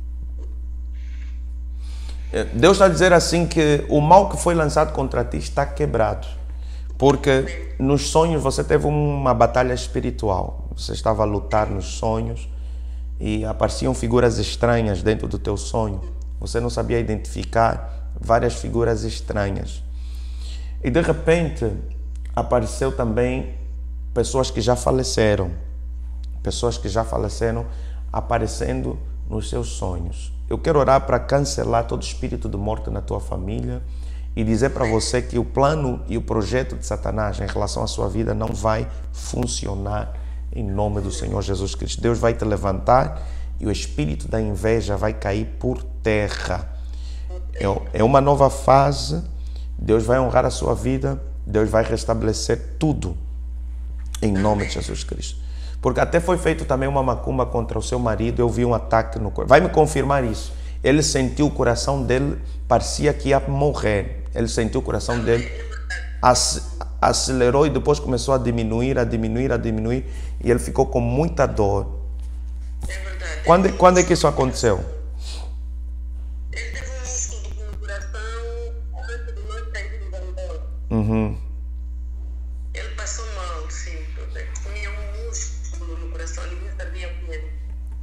Deus está a dizer assim que o mal que foi lançado contra ti está quebrado. Porque nos sonhos você teve uma batalha espiritual. Você estava a lutar nos sonhos e apareciam figuras estranhas dentro do teu sonho. Você não sabia identificar várias figuras estranhas. E de repente apareceu também pessoas que já faleceram. Pessoas que já faleceram aparecendo nos seus sonhos. Eu quero orar para cancelar todo espírito de morte na tua família e dizer para você que o plano e o projeto de Satanás em relação à sua vida não vai funcionar em nome do Senhor Jesus Cristo. Deus vai te levantar e o espírito da inveja vai cair por terra. É uma nova fase. Deus vai honrar a sua vida. Deus vai restabelecer tudo em nome de Jesus Cristo. Porque até foi feito também uma macumba contra o seu marido. Eu vi um ataque no corpo. Vai me confirmar isso. Ele sentiu o coração dele, parecia que ia morrer. Ele sentiu o coração dele, acelerou e depois começou a diminuir, a diminuir, a diminuir. E ele ficou com muita dor. É verdade. Quando, quando é que isso aconteceu? Ele teve um músculo do coração antes de nós sairmos embora. Uhum. Ele passou mal.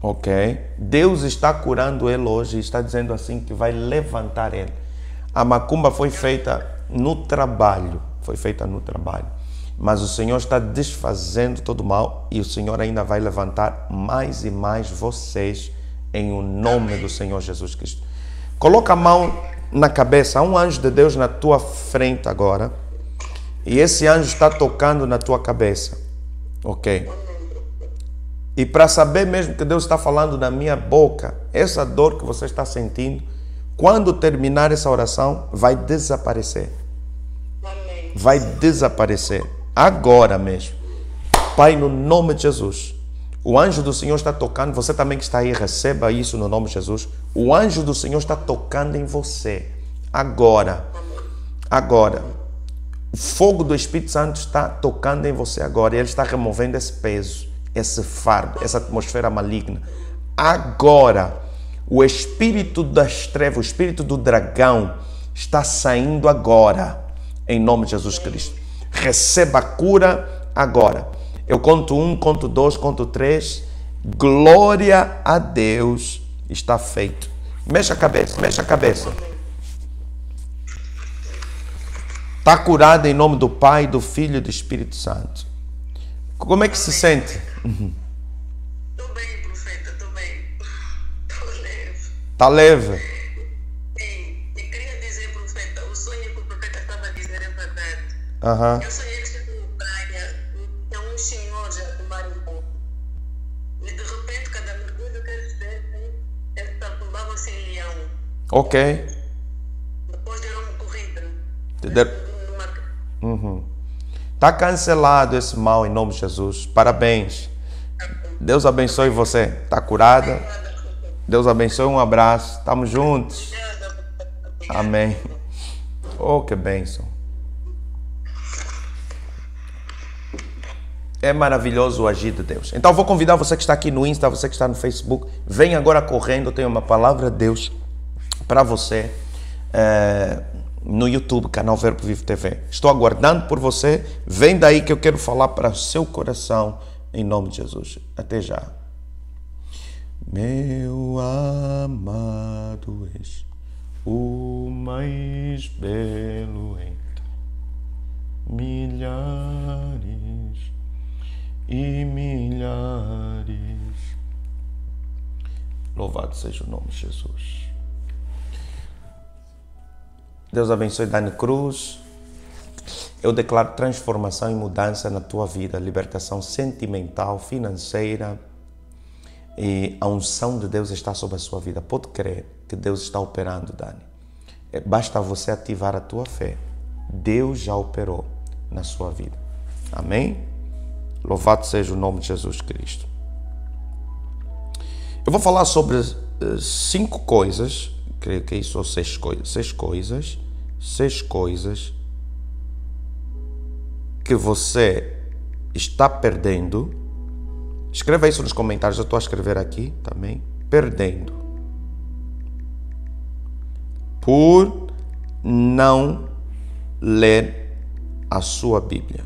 Ok? Deus está curando ele hoje e está dizendo assim que vai levantar ele. A macumba foi feita no trabalho, foi feita no trabalho. Mas o Senhor está desfazendo todo o mal e o Senhor ainda vai levantar mais e mais vocês em o nome do Senhor Jesus Cristo. Coloca a mão na cabeça, há um anjo de Deus na tua frente agora e esse anjo está tocando na tua cabeça, ok? E para saber mesmo que Deus está falando na minha boca, essa dor que você está sentindo, quando terminar essa oração, vai desaparecer. Vai desaparecer. Agora mesmo. Pai, no nome de Jesus. O anjo do Senhor está tocando. Você também que está aí, receba isso no nome de Jesus. O anjo do Senhor está tocando em você. Agora. Agora. O fogo do Espírito Santo está tocando em você agora. E ele está removendo esse peso, esse fardo, essa atmosfera maligna. Agora. O espírito das trevas, o espírito do dragão está saindo agora, em nome de Jesus Cristo. Receba a cura agora. Eu conto um, conto dois, conto três. Glória a Deus, está feito. Mexa a cabeça, mexa a cabeça. Está curado em nome do Pai, do Filho e do Espírito Santo. Como é que se sente? Está leve. Sim, eu queria dizer, profeta, o sonho que o profeta estava a dizer é verdade. Uhum. Eu sonhei que estive na praia e tinha um senhor já a tomar um pouco. E de repente, cada mergulho que eles fizessem, eles afundava-se em leão. Ok. Depois deram-me corrida. Der... Uhum. Está cancelado esse mal em nome de Jesus. Parabéns. Deus abençoe você. Está curada. Deus abençoe, um abraço, estamos juntos. Amém. Oh, que bênção. É maravilhoso o agir de Deus. Então vou convidar você que está aqui no Insta, você que está no Facebook, vem agora correndo, eu tenho uma palavra de Deus para você é, no YouTube, canal Verbo Vivo T V. Estou aguardando por você, vem daí que eu quero falar para o seu coração, em nome de Jesus. Até já. Meu amado és o mais belo entre milhares e milhares. Louvado seja o nome de Jesus. Deus abençoe Dani Cruz. Eu declaro transformação e mudança na tua vida, libertação sentimental, financeira. E a unção de Deus está sobre a sua vida. Pode crer que Deus está operando, Dani. Basta você ativar a tua fé. Deus já operou na sua vida. Amém? Louvado seja o nome de Jesus Cristo. Eu vou falar sobre uh, cinco coisas, creio que isso são seis coisas, seis coisas, seis coisas que você está perdendo. Escreva isso nos comentários, eu estou a escrever aqui também. Perdendo. Por não ler a sua Bíblia.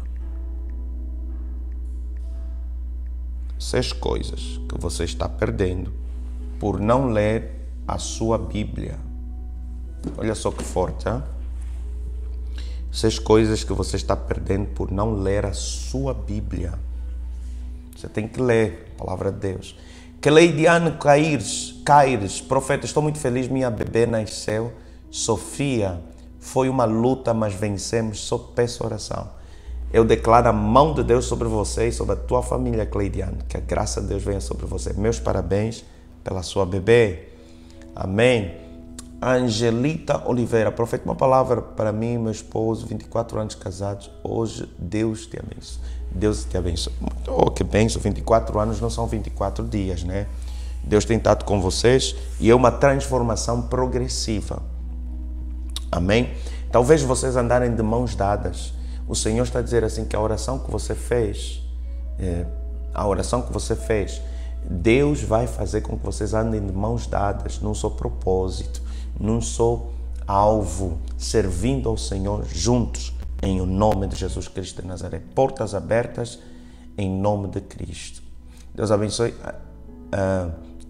Seis coisas que você está perdendo por não ler a sua Bíblia. Olha só que forte, hein? Seis coisas que você está perdendo por não ler a sua Bíblia. Você tem que ler a palavra de Deus. Cleidiane Caires, Caires, profeta, estou muito feliz, minha bebê nasceu. Sofia, foi uma luta, mas vencemos, só peço oração. Eu declaro a mão de Deus sobre você e sobre a tua família, Cleidiane. Que a graça de Deus venha sobre você. Meus parabéns pela sua bebê. Amém. Angelita Oliveira, profeta, uma palavra para mim, meu esposo, vinte e quatro anos casados. Hoje, Deus te abençoe. Deus te abençoe. Oh, que benção, vinte e quatro anos não são vinte e quatro dias, né? Deus tem estado com vocês e é uma transformação progressiva. Amém? Talvez vocês andarem de mãos dadas. O Senhor está a dizer assim que a oração que você fez, é, a oração que você fez, Deus vai fazer com que vocês andem de mãos dadas, num só propósito, num só alvo, servindo ao Senhor juntos, em o nome de Jesus Cristo de Nazaré. Portas abertas em nome de Cristo. Deus abençoe. Uh,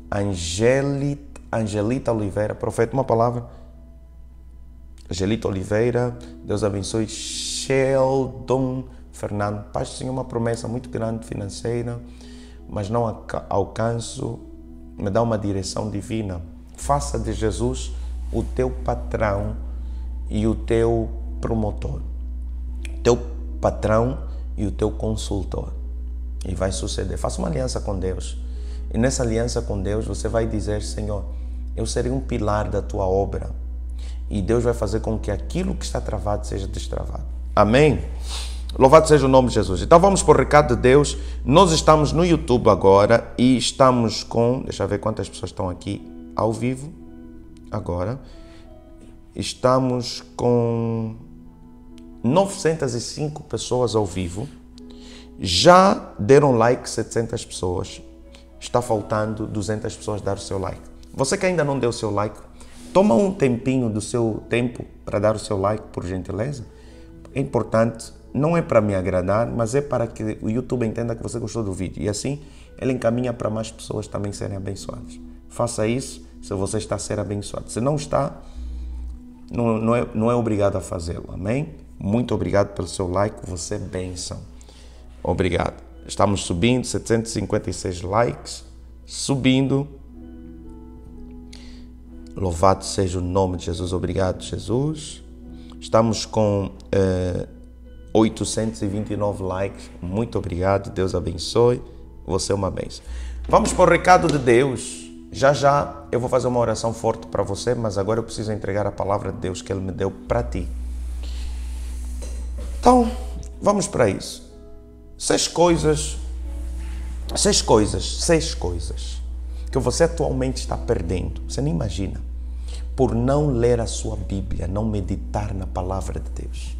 Angelita, Angelita Oliveira, profeta, uma palavra. Angelita Oliveira, Deus abençoe. Sheldon Fernando, Paz do Senhor, uma promessa muito grande financeira, mas não alcanço, me dá uma direção divina. Faça de Jesus o teu patrão e o teu promotor, teu patrão e o teu consultor. E vai suceder. Faça uma aliança com Deus. E nessa aliança com Deus você vai dizer: Senhor, eu serei um pilar da tua obra. E Deus vai fazer com que aquilo que está travado seja destravado. Amém? Louvado seja o nome de Jesus. Então vamos para o recado de Deus. Nós estamos no YouTube agora e estamos com... Deixa eu ver quantas pessoas estão aqui ao vivo agora. Estamos com novecentas e cinco pessoas ao vivo. Já deram like setecentas pessoas. Está faltando duzentas pessoas dar o seu like. Você que ainda não deu o seu like, toma um tempinho do seu tempo para dar o seu like, por gentileza. É importante, não é para me agradar, mas é para que o YouTube entenda que você gostou do vídeo. E assim, ele encaminha para mais pessoas também serem abençoadas. Faça isso se você está a ser abençoado. Se não está, não, não, é, não é obrigado a fazê-lo. Amém? Muito obrigado pelo seu like, você é bênção. Obrigado. Estamos subindo, setecentos e cinquenta e seis likes, subindo. Louvado seja o nome de Jesus. Obrigado, Jesus. Estamos com uh, oitocentos e vinte e nove likes. Muito obrigado. Deus abençoe. Você é uma bênção. Vamos para o recado de Deus. Já já eu vou fazer uma oração forte para você, mas agora eu preciso entregar a palavra de Deus que Ele me deu para ti. Então, vamos para isso. Seis coisas, seis coisas, seis coisas que você atualmente está perdendo. Você nem imagina. Por não ler a sua Bíblia, não meditar na palavra de Deus.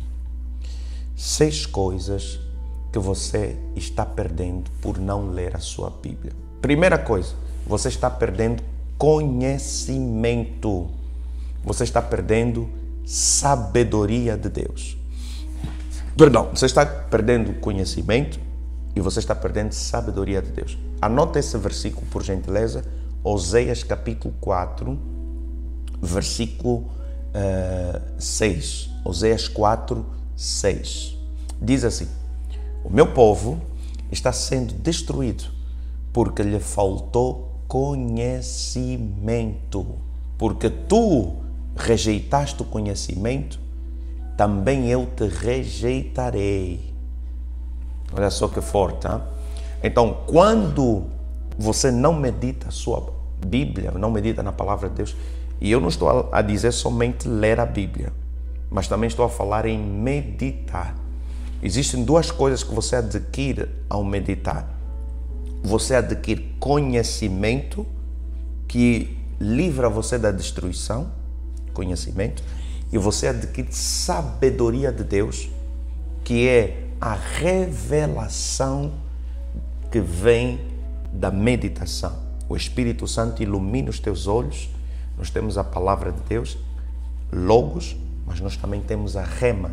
Seis coisas que você está perdendo por não ler a sua Bíblia. Primeira coisa, você está perdendo conhecimento. Você está perdendo sabedoria de Deus. Perdão, você está perdendo conhecimento e você está perdendo sabedoria de Deus. Anota esse versículo, por gentileza. Oséias capítulo quatro, versículo uh, seis. Oséias quatro, seis. Diz assim: o meu povo está sendo destruído porque lhe faltou conhecimento. Porque tu rejeitaste o conhecimento, também eu te rejeitarei. Olha só que forte, hein? Então, quando você não medita a sua Bíblia, não medita na palavra de Deus, e eu não estou a dizer somente ler a Bíblia, mas também estou a falar em meditar. Existem duas coisas que você adquire ao meditar. Você adquire conhecimento, que livra você da destruição, conhecimento, e você adquire sabedoria de Deus, que é a revelação que vem da meditação. O Espírito Santo ilumina os teus olhos. Nós temos a palavra de Deus, Logos, mas nós também temos a Rema.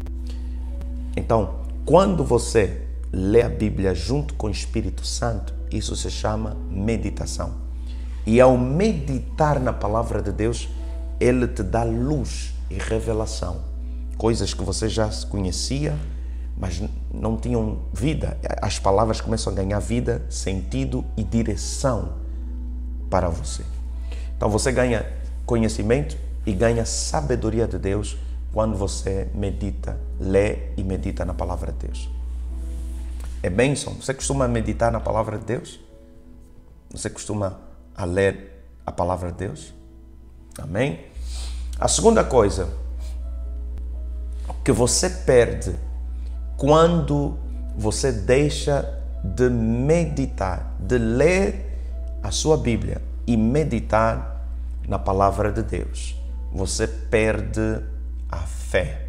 Então, quando você lê a Bíblia junto com o Espírito Santo, isso se chama meditação. E ao meditar na palavra de Deus, Ele te dá luz e revelação. Coisas que você já conhecia, mas não tinham vida. As palavras começam a ganhar vida, sentido e direção para você. Então você ganha conhecimento e ganha sabedoria de Deus quando você medita, lê e medita na palavra de Deus. É bênção. Você costuma meditar na palavra de Deus? Você costuma a ler a palavra de Deus? Amém? A segunda coisa que você perde quando você deixa de meditar, de ler a sua Bíblia e meditar na palavra de Deus, você perde a fé.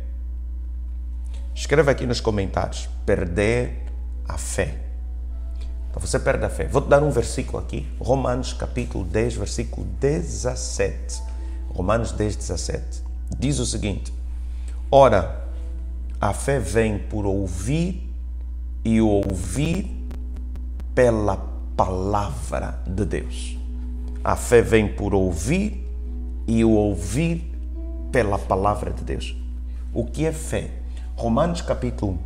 Escreva aqui nos comentários: perder a fé. Então você perde a fé. Vou te dar um versículo aqui, Romanos capítulo dez, versículo dezassete. Romanos dez, dezassete. Diz o seguinte: ora, a fé vem por ouvir e ouvir pela palavra de Deus. A fé vem por ouvir e o ouvir pela palavra de Deus. O que é fé? Romanos capítulo...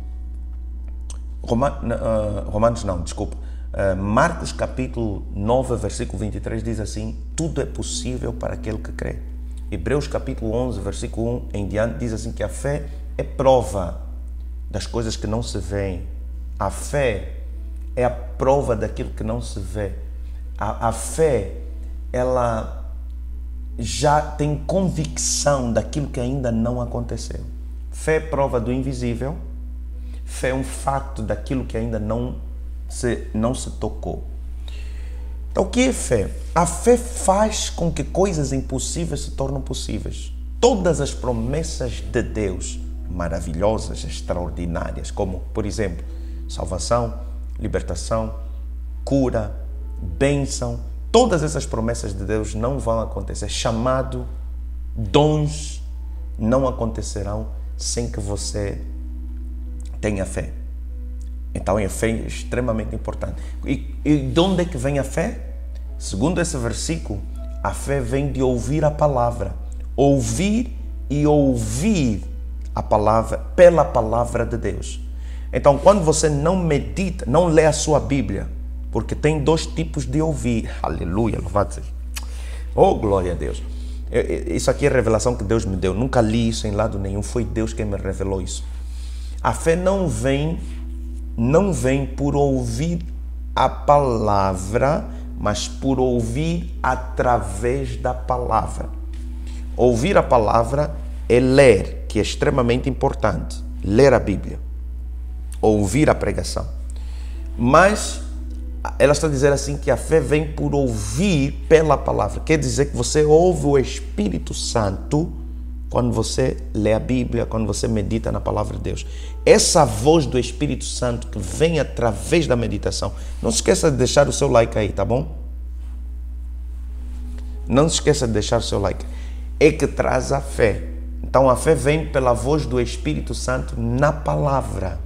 Roma, uh, Romanos não, desculpa. Uh, Marcos capítulo nove, versículo vinte e três diz assim: tudo é possível para aquele que crê. Hebreus capítulo onze, versículo um em diante diz assim que a fé é prova das coisas que não se veem. A fé é a prova daquilo que não se vê. A, a fé, ela já tem convicção daquilo que ainda não aconteceu. Fé é prova do invisível. Fé é um facto daquilo que ainda não se, não se tocou. Então, o que é fé? A fé faz com que coisas impossíveis se tornem possíveis. Todas as promessas de Deus, maravilhosas, extraordinárias, como, por exemplo, salvação, libertação, cura, bênção, todas essas promessas de Deus não vão acontecer. Chamado, dons, não acontecerão sem que você tenha fé. Então, a fé é extremamente importante. E, e de onde é que vem a fé? Segundo esse versículo, a fé vem de ouvir a palavra. Ouvir e ouvir a palavra pela palavra de Deus. Então, quando você não medita, não lê a sua Bíblia, porque tem dois tipos de ouvir. Aleluia, louvado seja. Oh, glória a Deus. Isso aqui é a revelação que Deus me deu. Nunca li isso em lado nenhum. Foi Deus quem me revelou isso. A fé não vem, não vem por ouvir a palavra, mas por ouvir através da palavra. Ouvir a palavra é ler, que é extremamente importante. Ler a Bíblia. Ouvir a pregação. Mas ela está a dizer assim que a fé vem por ouvir pela palavra. Quer dizer que você ouve o Espírito Santo quando você lê a Bíblia, quando você medita na palavra de Deus. Essa voz do Espírito Santo que vem através da meditação. Não se esqueça de deixar o seu like aí, tá bom? Não se esqueça de deixar o seu like. É que traz a fé. Então a fé vem pela voz do Espírito Santo na palavra.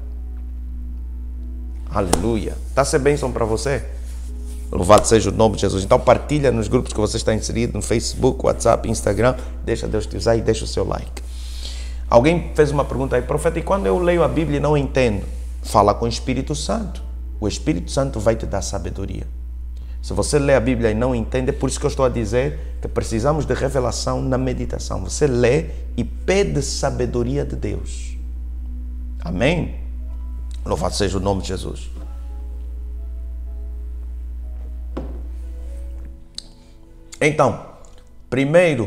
Aleluia. Está a ser bênção para você? Louvado seja o nome de Jesus. Então partilha nos grupos que você está inserido, no Facebook, WhatsApp, Instagram. Deixa Deus te usar e deixa o seu like. Alguém fez uma pergunta aí: profeta, e quando eu leio a Bíblia e não entendo? Fala com o Espírito Santo. O Espírito Santo vai te dar sabedoria. Se você lê a Bíblia e não entende, é por isso que eu estou a dizer que precisamos de revelação na meditação. Você lê e pede sabedoria de Deus. Amém? Louvado seja o nome de Jesus. Então, primeiro,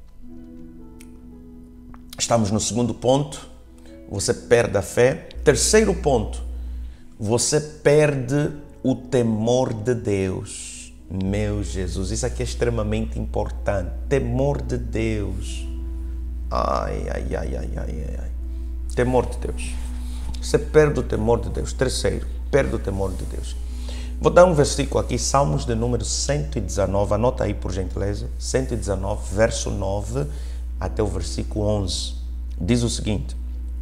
estamos no segundo ponto, você perde a fé. Terceiro ponto, você perde o temor de Deus. Meu Jesus, isso aqui é extremamente importante. Temor de Deus. Ai, ai, ai, ai, ai, ai. Temor de Deus. Você perde o temor de Deus. Terceiro, perde o temor de Deus. Vou dar um versículo aqui, Salmos de número cento e dezenove, anota aí por gentileza, cento e dezenove, verso nove até o versículo onze. Diz o seguinte: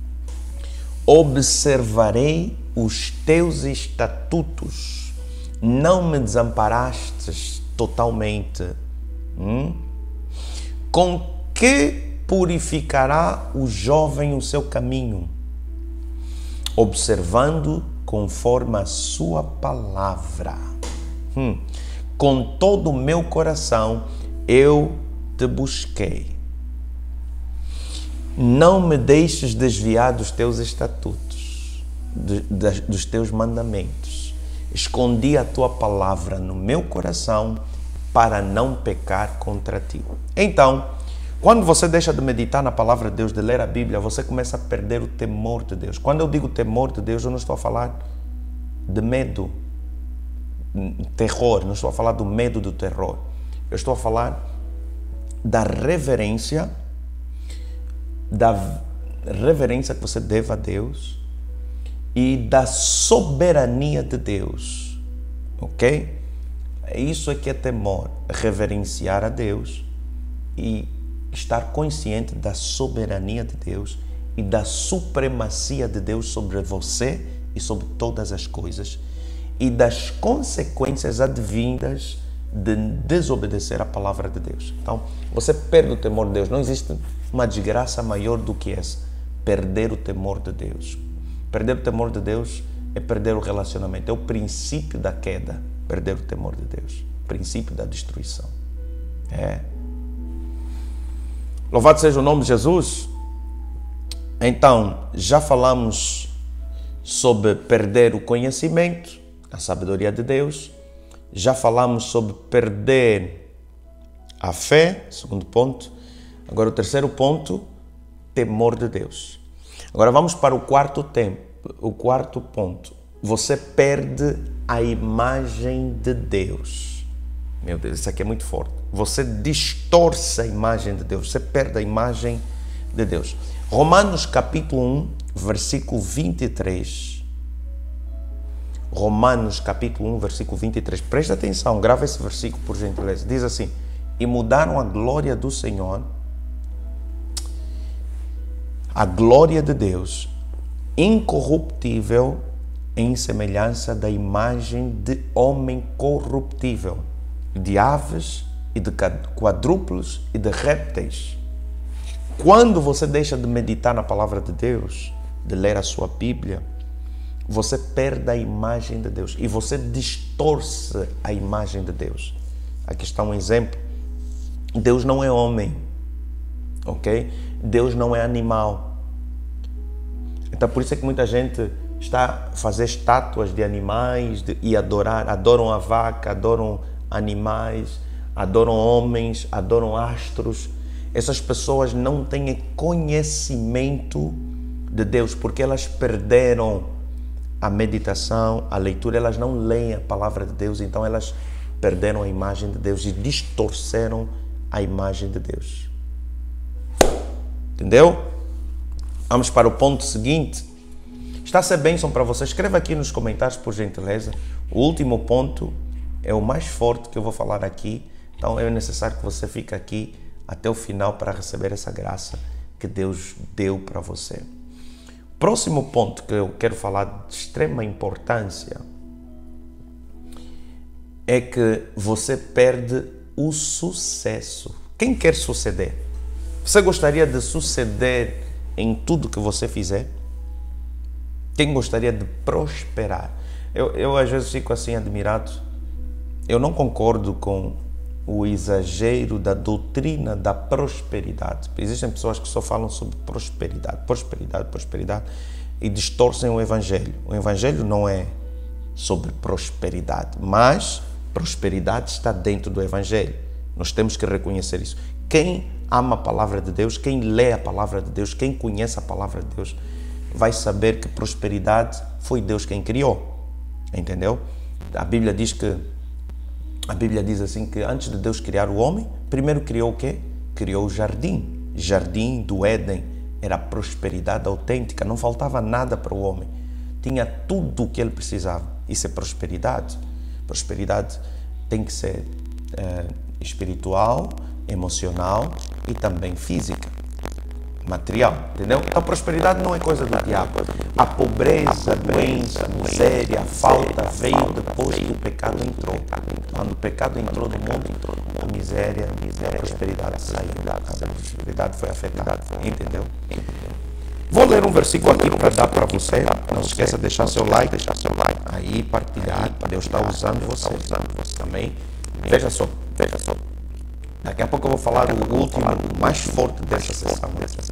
observarei os teus estatutos, não me desamparastes totalmente. Hum? Com que purificará o jovem o seu caminho? Observando conforme a sua palavra. Hum. Com todo o meu coração eu te busquei. Não me deixes desviar dos teus estatutos, de, de, dos teus mandamentos. Escondi a tua palavra no meu coração para não pecar contra ti. Então, quando você deixa de meditar na palavra de Deus, de ler a Bíblia, você começa a perder o temor de Deus. Quando eu digo temor de Deus, eu não estou a falar de medo, terror, não estou a falar do medo do terror. Eu estou a falar da reverência, da reverência que você deve a Deus e da soberania de Deus, ok? Isso é que é temor, reverenciar a Deus e estar consciente da soberania de Deus e da supremacia de Deus sobre você e sobre todas as coisas e das consequências advindas de desobedecer a palavra de Deus. Então, você perde o temor de Deus. Não existe uma desgraça maior do que essa. Perder o temor de Deus. Perder o temor de Deus é perder o relacionamento. É o princípio da queda. Perder o temor de Deus. O princípio da destruição. É. Louvado seja o nome de Jesus. Então, já falamos sobre perder o conhecimento, a sabedoria de Deus. Já falamos sobre perder a fé, segundo ponto. Agora o terceiro ponto, temor de Deus. Agora vamos para o quarto tempo, o quarto ponto. Você perde a imagem de Deus. Meu Deus, isso aqui é muito forte. Você distorce a imagem de Deus. Você perde a imagem de Deus. Romanos capítulo um, versículo vinte e três. Romanos capítulo um, versículo vinte e três. Presta atenção, grava esse versículo por gentileza. Diz assim: e mudaram a glória do Senhor, a glória de Deus, incorruptível, em semelhança da imagem de homem corruptível, de aves e de quadrúpedes e de répteis. Quando você deixa de meditar na palavra de Deus, de ler a sua Bíblia, você perde a imagem de Deus e você distorce a imagem de Deus. Aqui está um exemplo. Deus não é homem, ok? Deus não é animal. Então por isso é que muita gente está a fazer estátuas de animais de, e adorar, adoram a vaca, adoram animais, adoram homens, adoram astros. Essas pessoas não têm conhecimento de Deus porque elas perderam a meditação, a leitura, elas não leem a palavra de Deus, então elas perderam a imagem de Deus e distorceram a imagem de Deus. Entendeu? Vamos para o ponto seguinte. Está a ser bênção para você? Escreva aqui nos comentários, por gentileza. O último ponto é o mais forte que eu vou falar aqui, então é necessário que você fique aqui até o final para receber essa graça que Deus deu para você. Próximo ponto que eu quero falar de extrema importância é que você perde o sucesso. Quem quer suceder? Você gostaria de suceder em tudo que você fizer? Quem gostaria de prosperar? Eu, eu às vezes fico assim admirado. Eu não concordo com o exagero da doutrina da prosperidade. Existem pessoas que só falam sobre prosperidade, prosperidade, prosperidade e distorcem o Evangelho. O Evangelho não é sobre prosperidade, mas prosperidade está dentro do Evangelho. Nós temos que reconhecer isso. Quem ama a palavra de Deus, quem lê a palavra de Deus, quem conhece a palavra de Deus, vai saber que prosperidade foi Deus quem criou. Entendeu? A Bíblia diz que A Bíblia diz assim que antes de Deus criar o homem, primeiro criou o quê? Criou o jardim. Jardim do Éden era a prosperidade autêntica, não faltava nada para o homem. Tinha tudo o que ele precisava. Isso é prosperidade. Prosperidade tem que ser é, espiritual, emocional e também física, material, entendeu? Então prosperidade não é coisa do diabo. A pobreza, a doença, a miséria, a falta veio depois que o pecado entrou. Quando o pecado entrou no mundo, a miséria, a prosperidade saiu. A prosperidade foi afetada, entendeu? Vou ler um versículo aqui para dar para você. Não se esqueça de deixar seu like, deixar seu like, aí partilhar. Deus está usando você, usando você também. Veja só, veja só. Daqui a pouco eu vou falar o último, o mais forte dessa sessão.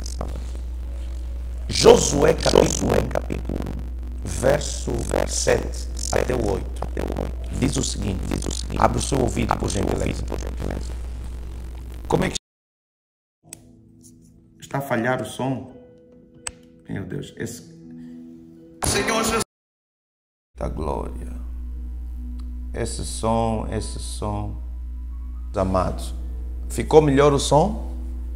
Josué capítulo um, verso sete até o oito. Diz o seguinte, diz o seguinte. Abre o seu ouvido, por gentileza. Como é que está a falhar o som? Meu Deus, esse Senhor Jesus da glória. Esse som, esse som, amados. Ficou melhor o som?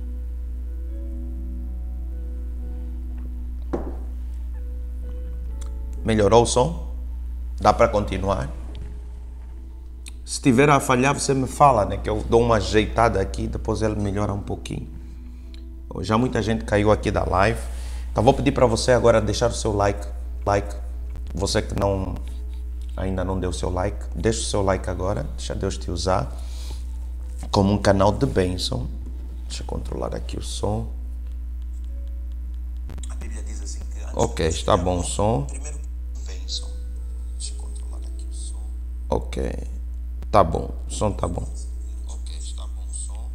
Melhorou o som? Dá para continuar? Se estiver a falhar, você me fala, né? Que eu dou uma ajeitada aqui, depois ele melhora um pouquinho. Já muita gente caiu aqui da live. Então vou pedir para você agora deixar o seu like. like. Você que não ainda não deu o seu like, deixa o seu like agora, deixa Deus te usar como um canal de bênção. Deixa eu controlar aqui o som. A Bíblia diz assim que antes Ok, está bom o som. primeiro bênção. Deixa eu controlar aqui o som. Ok, tá bom, o som tá bom. Ok, está bom o som.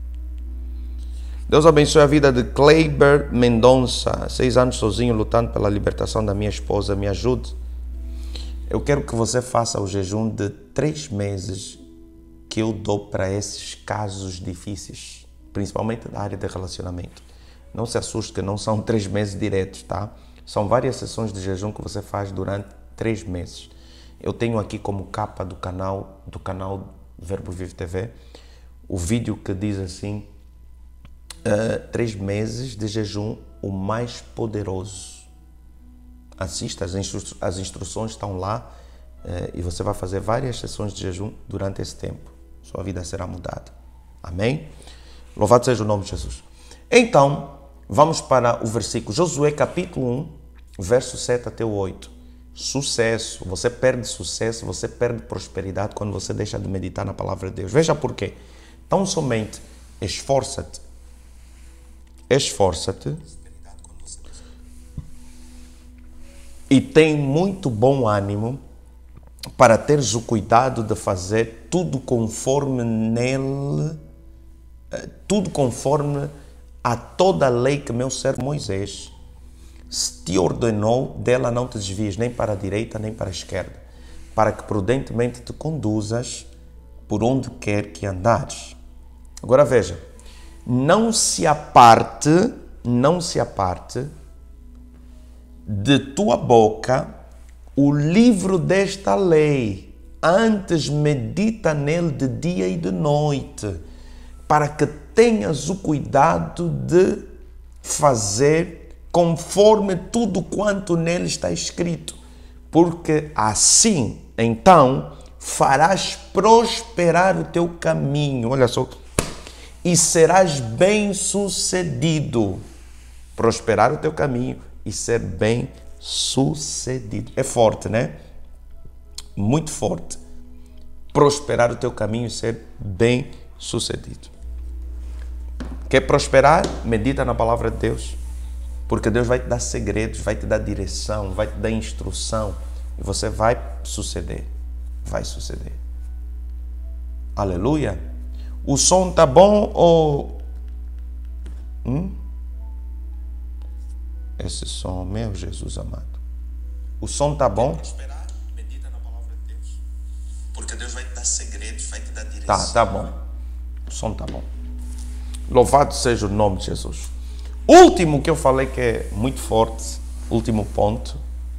Deus abençoe a vida de Kleiber Mendonça, seis anos sozinho lutando pela libertação da minha esposa, me ajude. Eu quero que você faça o jejum de três meses que eu dou para esses casos difíceis, principalmente da área de relacionamento. Não se assuste que não são três meses diretos, tá? São várias sessões de jejum que você faz durante três meses. Eu tenho aqui como capa do canal, do canal Verbo Vivo T V, o vídeo que diz assim, uh, três meses de jejum, o mais poderoso. Assista, as, instru as instruções estão lá uh, e você vai fazer várias sessões de jejum durante esse tempo. Sua vida será mudada. Amém? Louvado seja o nome de Jesus. Então, vamos para o versículo. Josué capítulo um, verso sete até o oito. Sucesso. Você perde sucesso, você perde prosperidade quando você deixa de meditar na palavra de Deus. Veja por quê. Tão somente esforça-te. Esforça-te. E tem muito bom ânimo para teres o cuidado de fazer tudo conforme nele, tudo conforme a toda a lei que meu servo Moisés se te ordenou, dela não te desvies nem para a direita nem para a esquerda, para que prudentemente te conduzas por onde quer que andares. Agora veja, não se aparte, não se aparte de tua boca o livro desta lei, antes medita nele de dia e de noite, para que tenhas o cuidado de fazer conforme tudo quanto nele está escrito, porque assim, então, farás prosperar o teu caminho, olha só, e serás bem-sucedido. Prosperar o teu caminho e ser bem-sucedido. É forte, né? Muito forte. Prosperar o teu caminho e ser bem-sucedido. Quer prosperar? Medita na palavra de Deus. Porque Deus vai te dar segredos, vai te dar direção, vai te dar instrução. E você vai suceder. Vai suceder. Aleluia. O som tá bom ou... Hum? Esse som, meu Jesus amado. O som tá bom? Prosperar, medita na palavra de Deus. Porque Deus vai te dar segredos, vai te dar direção. Tá, tá bom. O som tá bom. Louvado seja o nome de Jesus. Último que eu falei que é muito forte, último ponto.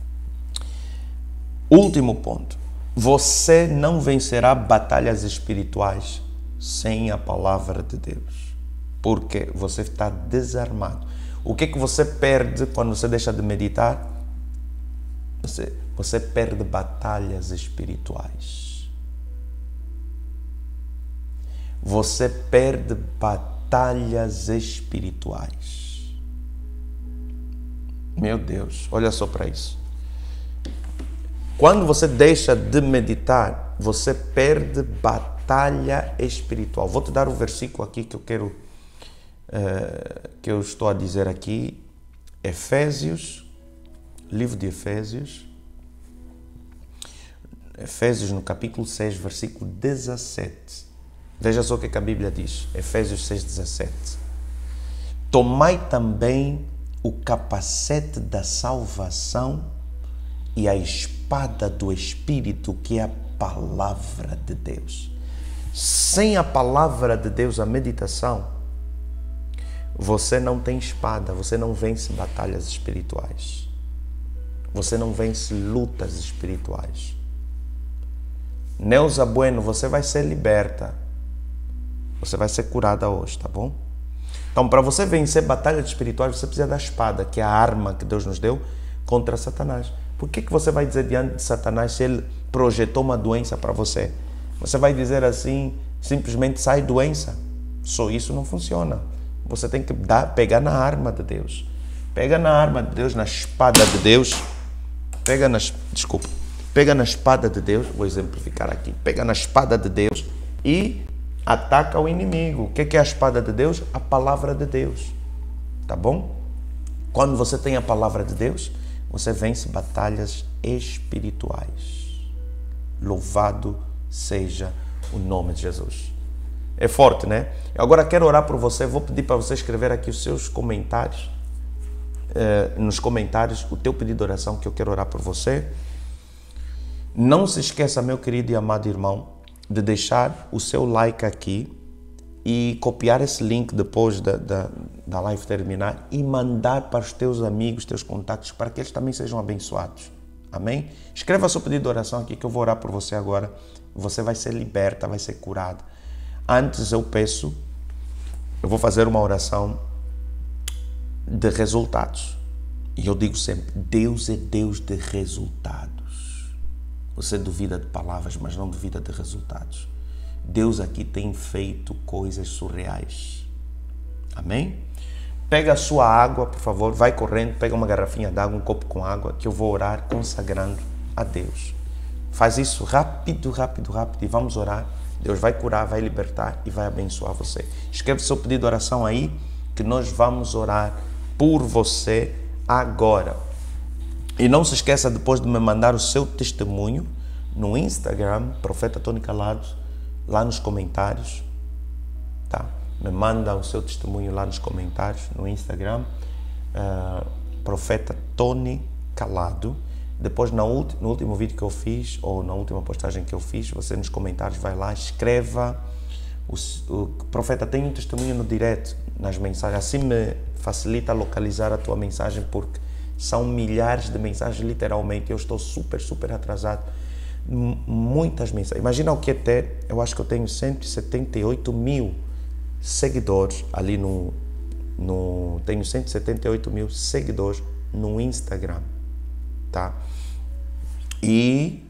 Último ponto. Você não vencerá batalhas espirituais sem a palavra de Deus. Porque você está desarmado. O que que você perde quando você deixa de meditar? Você, você perde batalhas espirituais. Você perde batalhas espirituais. Meu Deus, olha só para isso. Quando você deixa de meditar, você perde batalha espiritual. Vou te dar o versículo aqui que eu quero, uh, que eu estou a dizer aqui. Efésios, livro de Efésios. Efésios no capítulo seis, versículo dezassete. Veja só o que a Bíblia diz. Efésios seis, dezassete. Tomai também o capacete da salvação e a espada do Espírito, que é a palavra de Deus. Sem a palavra de Deus, a meditação, você não tem espada, você não vence batalhas espirituais. Você não vence lutas espirituais. Neuza Bueno, você vai ser liberta. Você vai ser curada hoje, tá bom? Então, para você vencer batalhas espirituais, você precisa da espada, que é a arma que Deus nos deu contra Satanás. Por que que você vai dizer diante de Satanás se ele projetou uma doença para você? Você vai dizer assim, simplesmente sai doença? Só isso não funciona. Você tem que dar, pegar na arma de Deus. Pega na arma de Deus, na espada de Deus. Pega nas, desculpa. pega na espada de Deus, vou exemplificar aqui, pega na espada de Deus e ataca o inimigo. O que é a espada de Deus? A palavra de Deus, tá bom? Quando você tem a palavra de Deus, você vence batalhas espirituais. Louvado seja o nome de Jesus. É forte, né? Eu agora quero orar por você, vou pedir para você escrever aqui os seus comentários, eh, nos comentários, o teu pedido de oração, que eu quero orar por você. Não se esqueça, meu querido e amado irmão, de deixar o seu like aqui e copiar esse link depois da, da, da live terminar e mandar para os teus amigos, teus contatos, para que eles também sejam abençoados. Amém? Escreva seu pedido de oração aqui que eu vou orar por você agora. Você vai ser liberta, vai ser curada. Antes eu peço, eu vou fazer uma oração de resultados. E eu digo sempre, Deus é Deus de resultados. Você duvida de palavras, mas não duvida de resultados. Deus aqui tem feito coisas surreais. Amém? Pega a sua água, por favor, vai correndo, pega uma garrafinha d'água, um copo com água, que eu vou orar consagrando a Deus. Faz isso rápido, rápido, rápido e vamos orar. Deus vai curar, vai libertar e vai abençoar você. Escreve seu pedido de oração aí, que nós vamos orar por você agora. E não se esqueça depois de me mandar o seu testemunho no Instagram, Profeta Tony Calados, lá nos comentários, tá? Me manda o seu testemunho lá nos comentários, no Instagram, uh, Profeta Tony Calado. Depois, na ulti, no último vídeo que eu fiz, ou na última postagem que eu fiz, você nos comentários vai lá, escreva, o, o Profeta tem um testemunho no direto, nas mensagens, assim me facilita localizar a tua mensagem, porque são milhares de mensagens, literalmente, eu estou super, super atrasado. Muitas mensagens. Imagina o que é ter, eu acho que eu tenho cento e setenta e oito mil seguidores ali no, no tenho cento e setenta e oito mil seguidores no Instagram, tá? E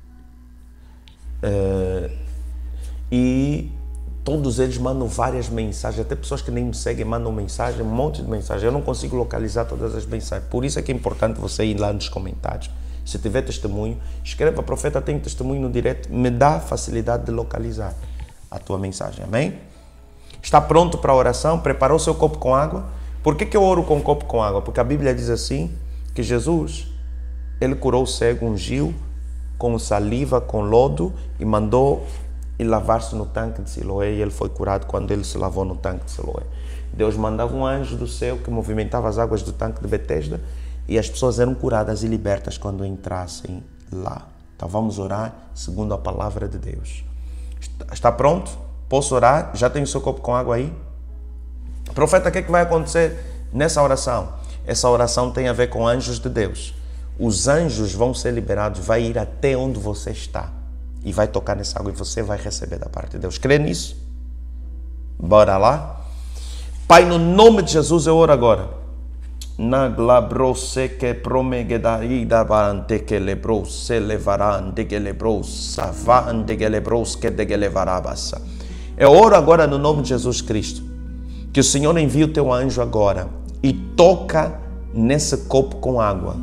uh, e todos eles mandam várias mensagens, até pessoas que nem me seguem mandam mensagem, um monte de mensagens. Eu não consigo localizar todas as mensagens, por isso é que é importante você ir lá nos comentários. Se tiver testemunho, escreva, Profeta, tem testemunho no direto, me dá facilidade de localizar a tua mensagem, amém? Está pronto para a oração? Preparou seu copo com água? Por que que eu oro com um copo com água? Porque a Bíblia diz assim, que Jesus, ele curou o cego, ungiu com saliva, com lodo e mandou ir lavar-se no tanque de Siloé, e ele foi curado quando ele se lavou no tanque de Siloé. Deus mandava um anjo do céu que movimentava as águas do tanque de Betesda, e as pessoas eram curadas e libertas quando entrassem lá. Então vamos orar segundo a palavra de Deus. Está pronto? Posso orar? Já tem o seu copo com água aí? Profeta, o que é que vai acontecer nessa oração? Essa oração tem a ver com anjos de Deus. Os anjos vão ser liberados, vai ir até onde você está e vai tocar nessa água e você vai receber da parte de Deus. Crê nisso? Bora lá? Pai, no nome de Jesus eu oro agora. Na glabrose que promegedarida barante que lebros se levarán de que lebros savan de que lebros que de que levarabassa. Eu oro agora no nome de Jesus Cristo, que o Senhor envie o teu anjo agora e toca nesse copo com água.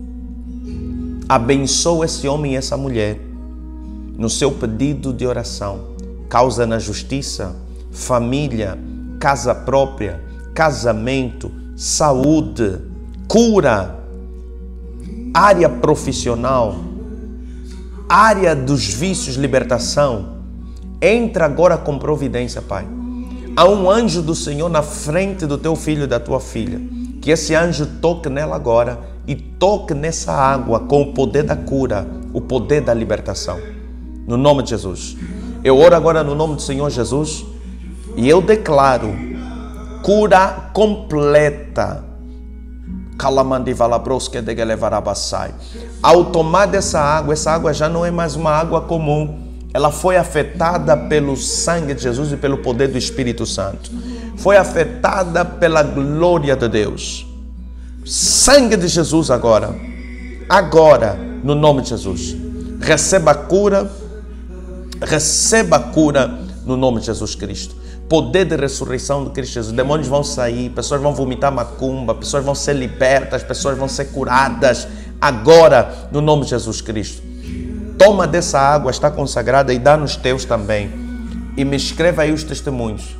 Abençoa esse homem e essa mulher no seu pedido de oração. Causa na justiça, família, casa própria, casamento, saúde, cura, área profissional, área dos vícios, libertação. Entra agora com providência, Pai. Há um anjo do Senhor na frente do teu filho e da tua filha. Que esse anjo toque nela agora e toque nessa água com o poder da cura, o poder da libertação. No nome de Jesus. Eu oro agora no nome do Senhor Jesus e eu declaro cura completa. Ao tomar dessa água, essa água já não é mais uma água comum. Ela foi afetada pelo sangue de Jesus e pelo poder do Espírito Santo. Foi afetada pela glória de Deus. Sangue de Jesus agora. Agora, no nome de Jesus. Receba a cura. Receba a cura no nome de Jesus Cristo. Poder de ressurreição do Cristo Jesus. Demônios vão sair, pessoas vão vomitar macumba, pessoas vão ser libertas, pessoas vão ser curadas agora no nome de Jesus Cristo. Toma dessa água, está consagrada, e dá nos teus também. E me escreva aí os testemunhos.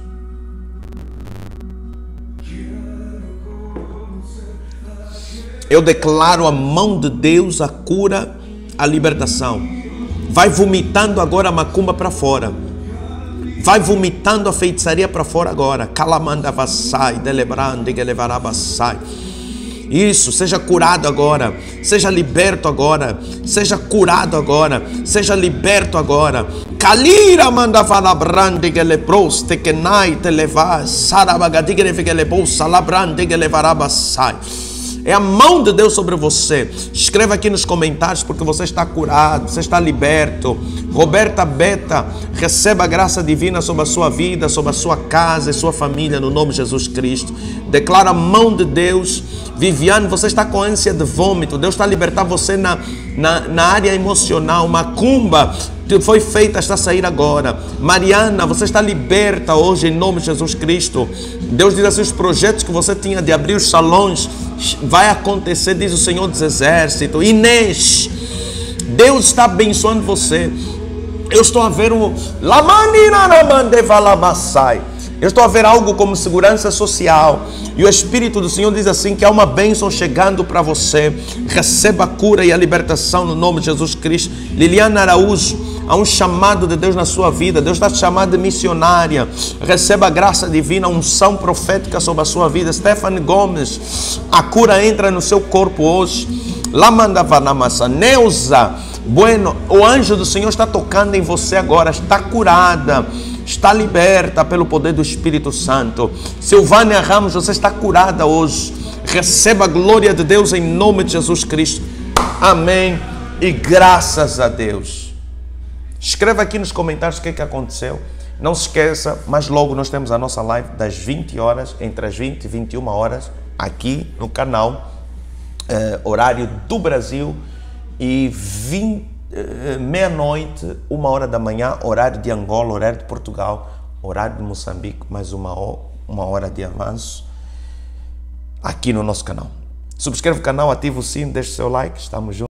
Eu declaro a mão de Deus, a cura, a libertação. Vai vomitando agora a macumba para fora. Vai vomitando a feitiçaria para fora agora. Calamanda vassai, delebrande que levará vassai. Isso, seja curado agora, seja liberto agora, seja curado agora, seja liberto agora. Kalira manda falabrande que leproste que nai te levar, sarabagadigre que lebolsa labrande que levará vassai. É a mão de Deus sobre você. Escreva aqui nos comentários porque você está curado, você está liberto. Roberta Beta, receba a graça divina sobre a sua vida, sobre a sua casa e sua família, no nome de Jesus Cristo. Declara a mão de Deus. Viviane, você está com ânsia de vômito. Deus está a libertar você na, na, na área emocional. Macumba que foi feita está a sair agora. Mariana, você está liberta hoje em nome de Jesus Cristo. Deus diz assim, os projetos que você tinha de abrir os salões vai acontecer, diz o Senhor dos Exércitos. Inês, Deus está abençoando você. Eu estou a ver um eu estou a ver algo como segurança social. E o Espírito do Senhor diz assim que há uma bênção chegando para você. Receba a cura e a libertação no nome de Jesus Cristo. Liliana Araújo, há um chamado de Deus na sua vida. Deus está te chamando de missionária. Receba a graça divina, a unção profética sobre a sua vida. Stephanie Gomes, a cura entra no seu corpo hoje. Lamandavanamassa. Neuza, bueno, o anjo do Senhor está tocando em você agora. Está curada, está liberta pelo poder do Espírito Santo. Silvânia Ramos, você está curada hoje. Receba a glória de Deus em nome de Jesus Cristo. Amém. E graças a Deus. Escreva aqui nos comentários o que, é que aconteceu. Não se esqueça, mas logo nós temos a nossa live das vinte horas, entre as vinte e vinte e uma horas, aqui no canal, eh, horário do Brasil, e eh, meia-noite, uma hora da manhã, horário de Angola, horário de Portugal, horário de Moçambique, mais uma, uma hora de avanço, aqui no nosso canal. Subscreva o canal, ativa o sino, deixe o seu like, estamos juntos.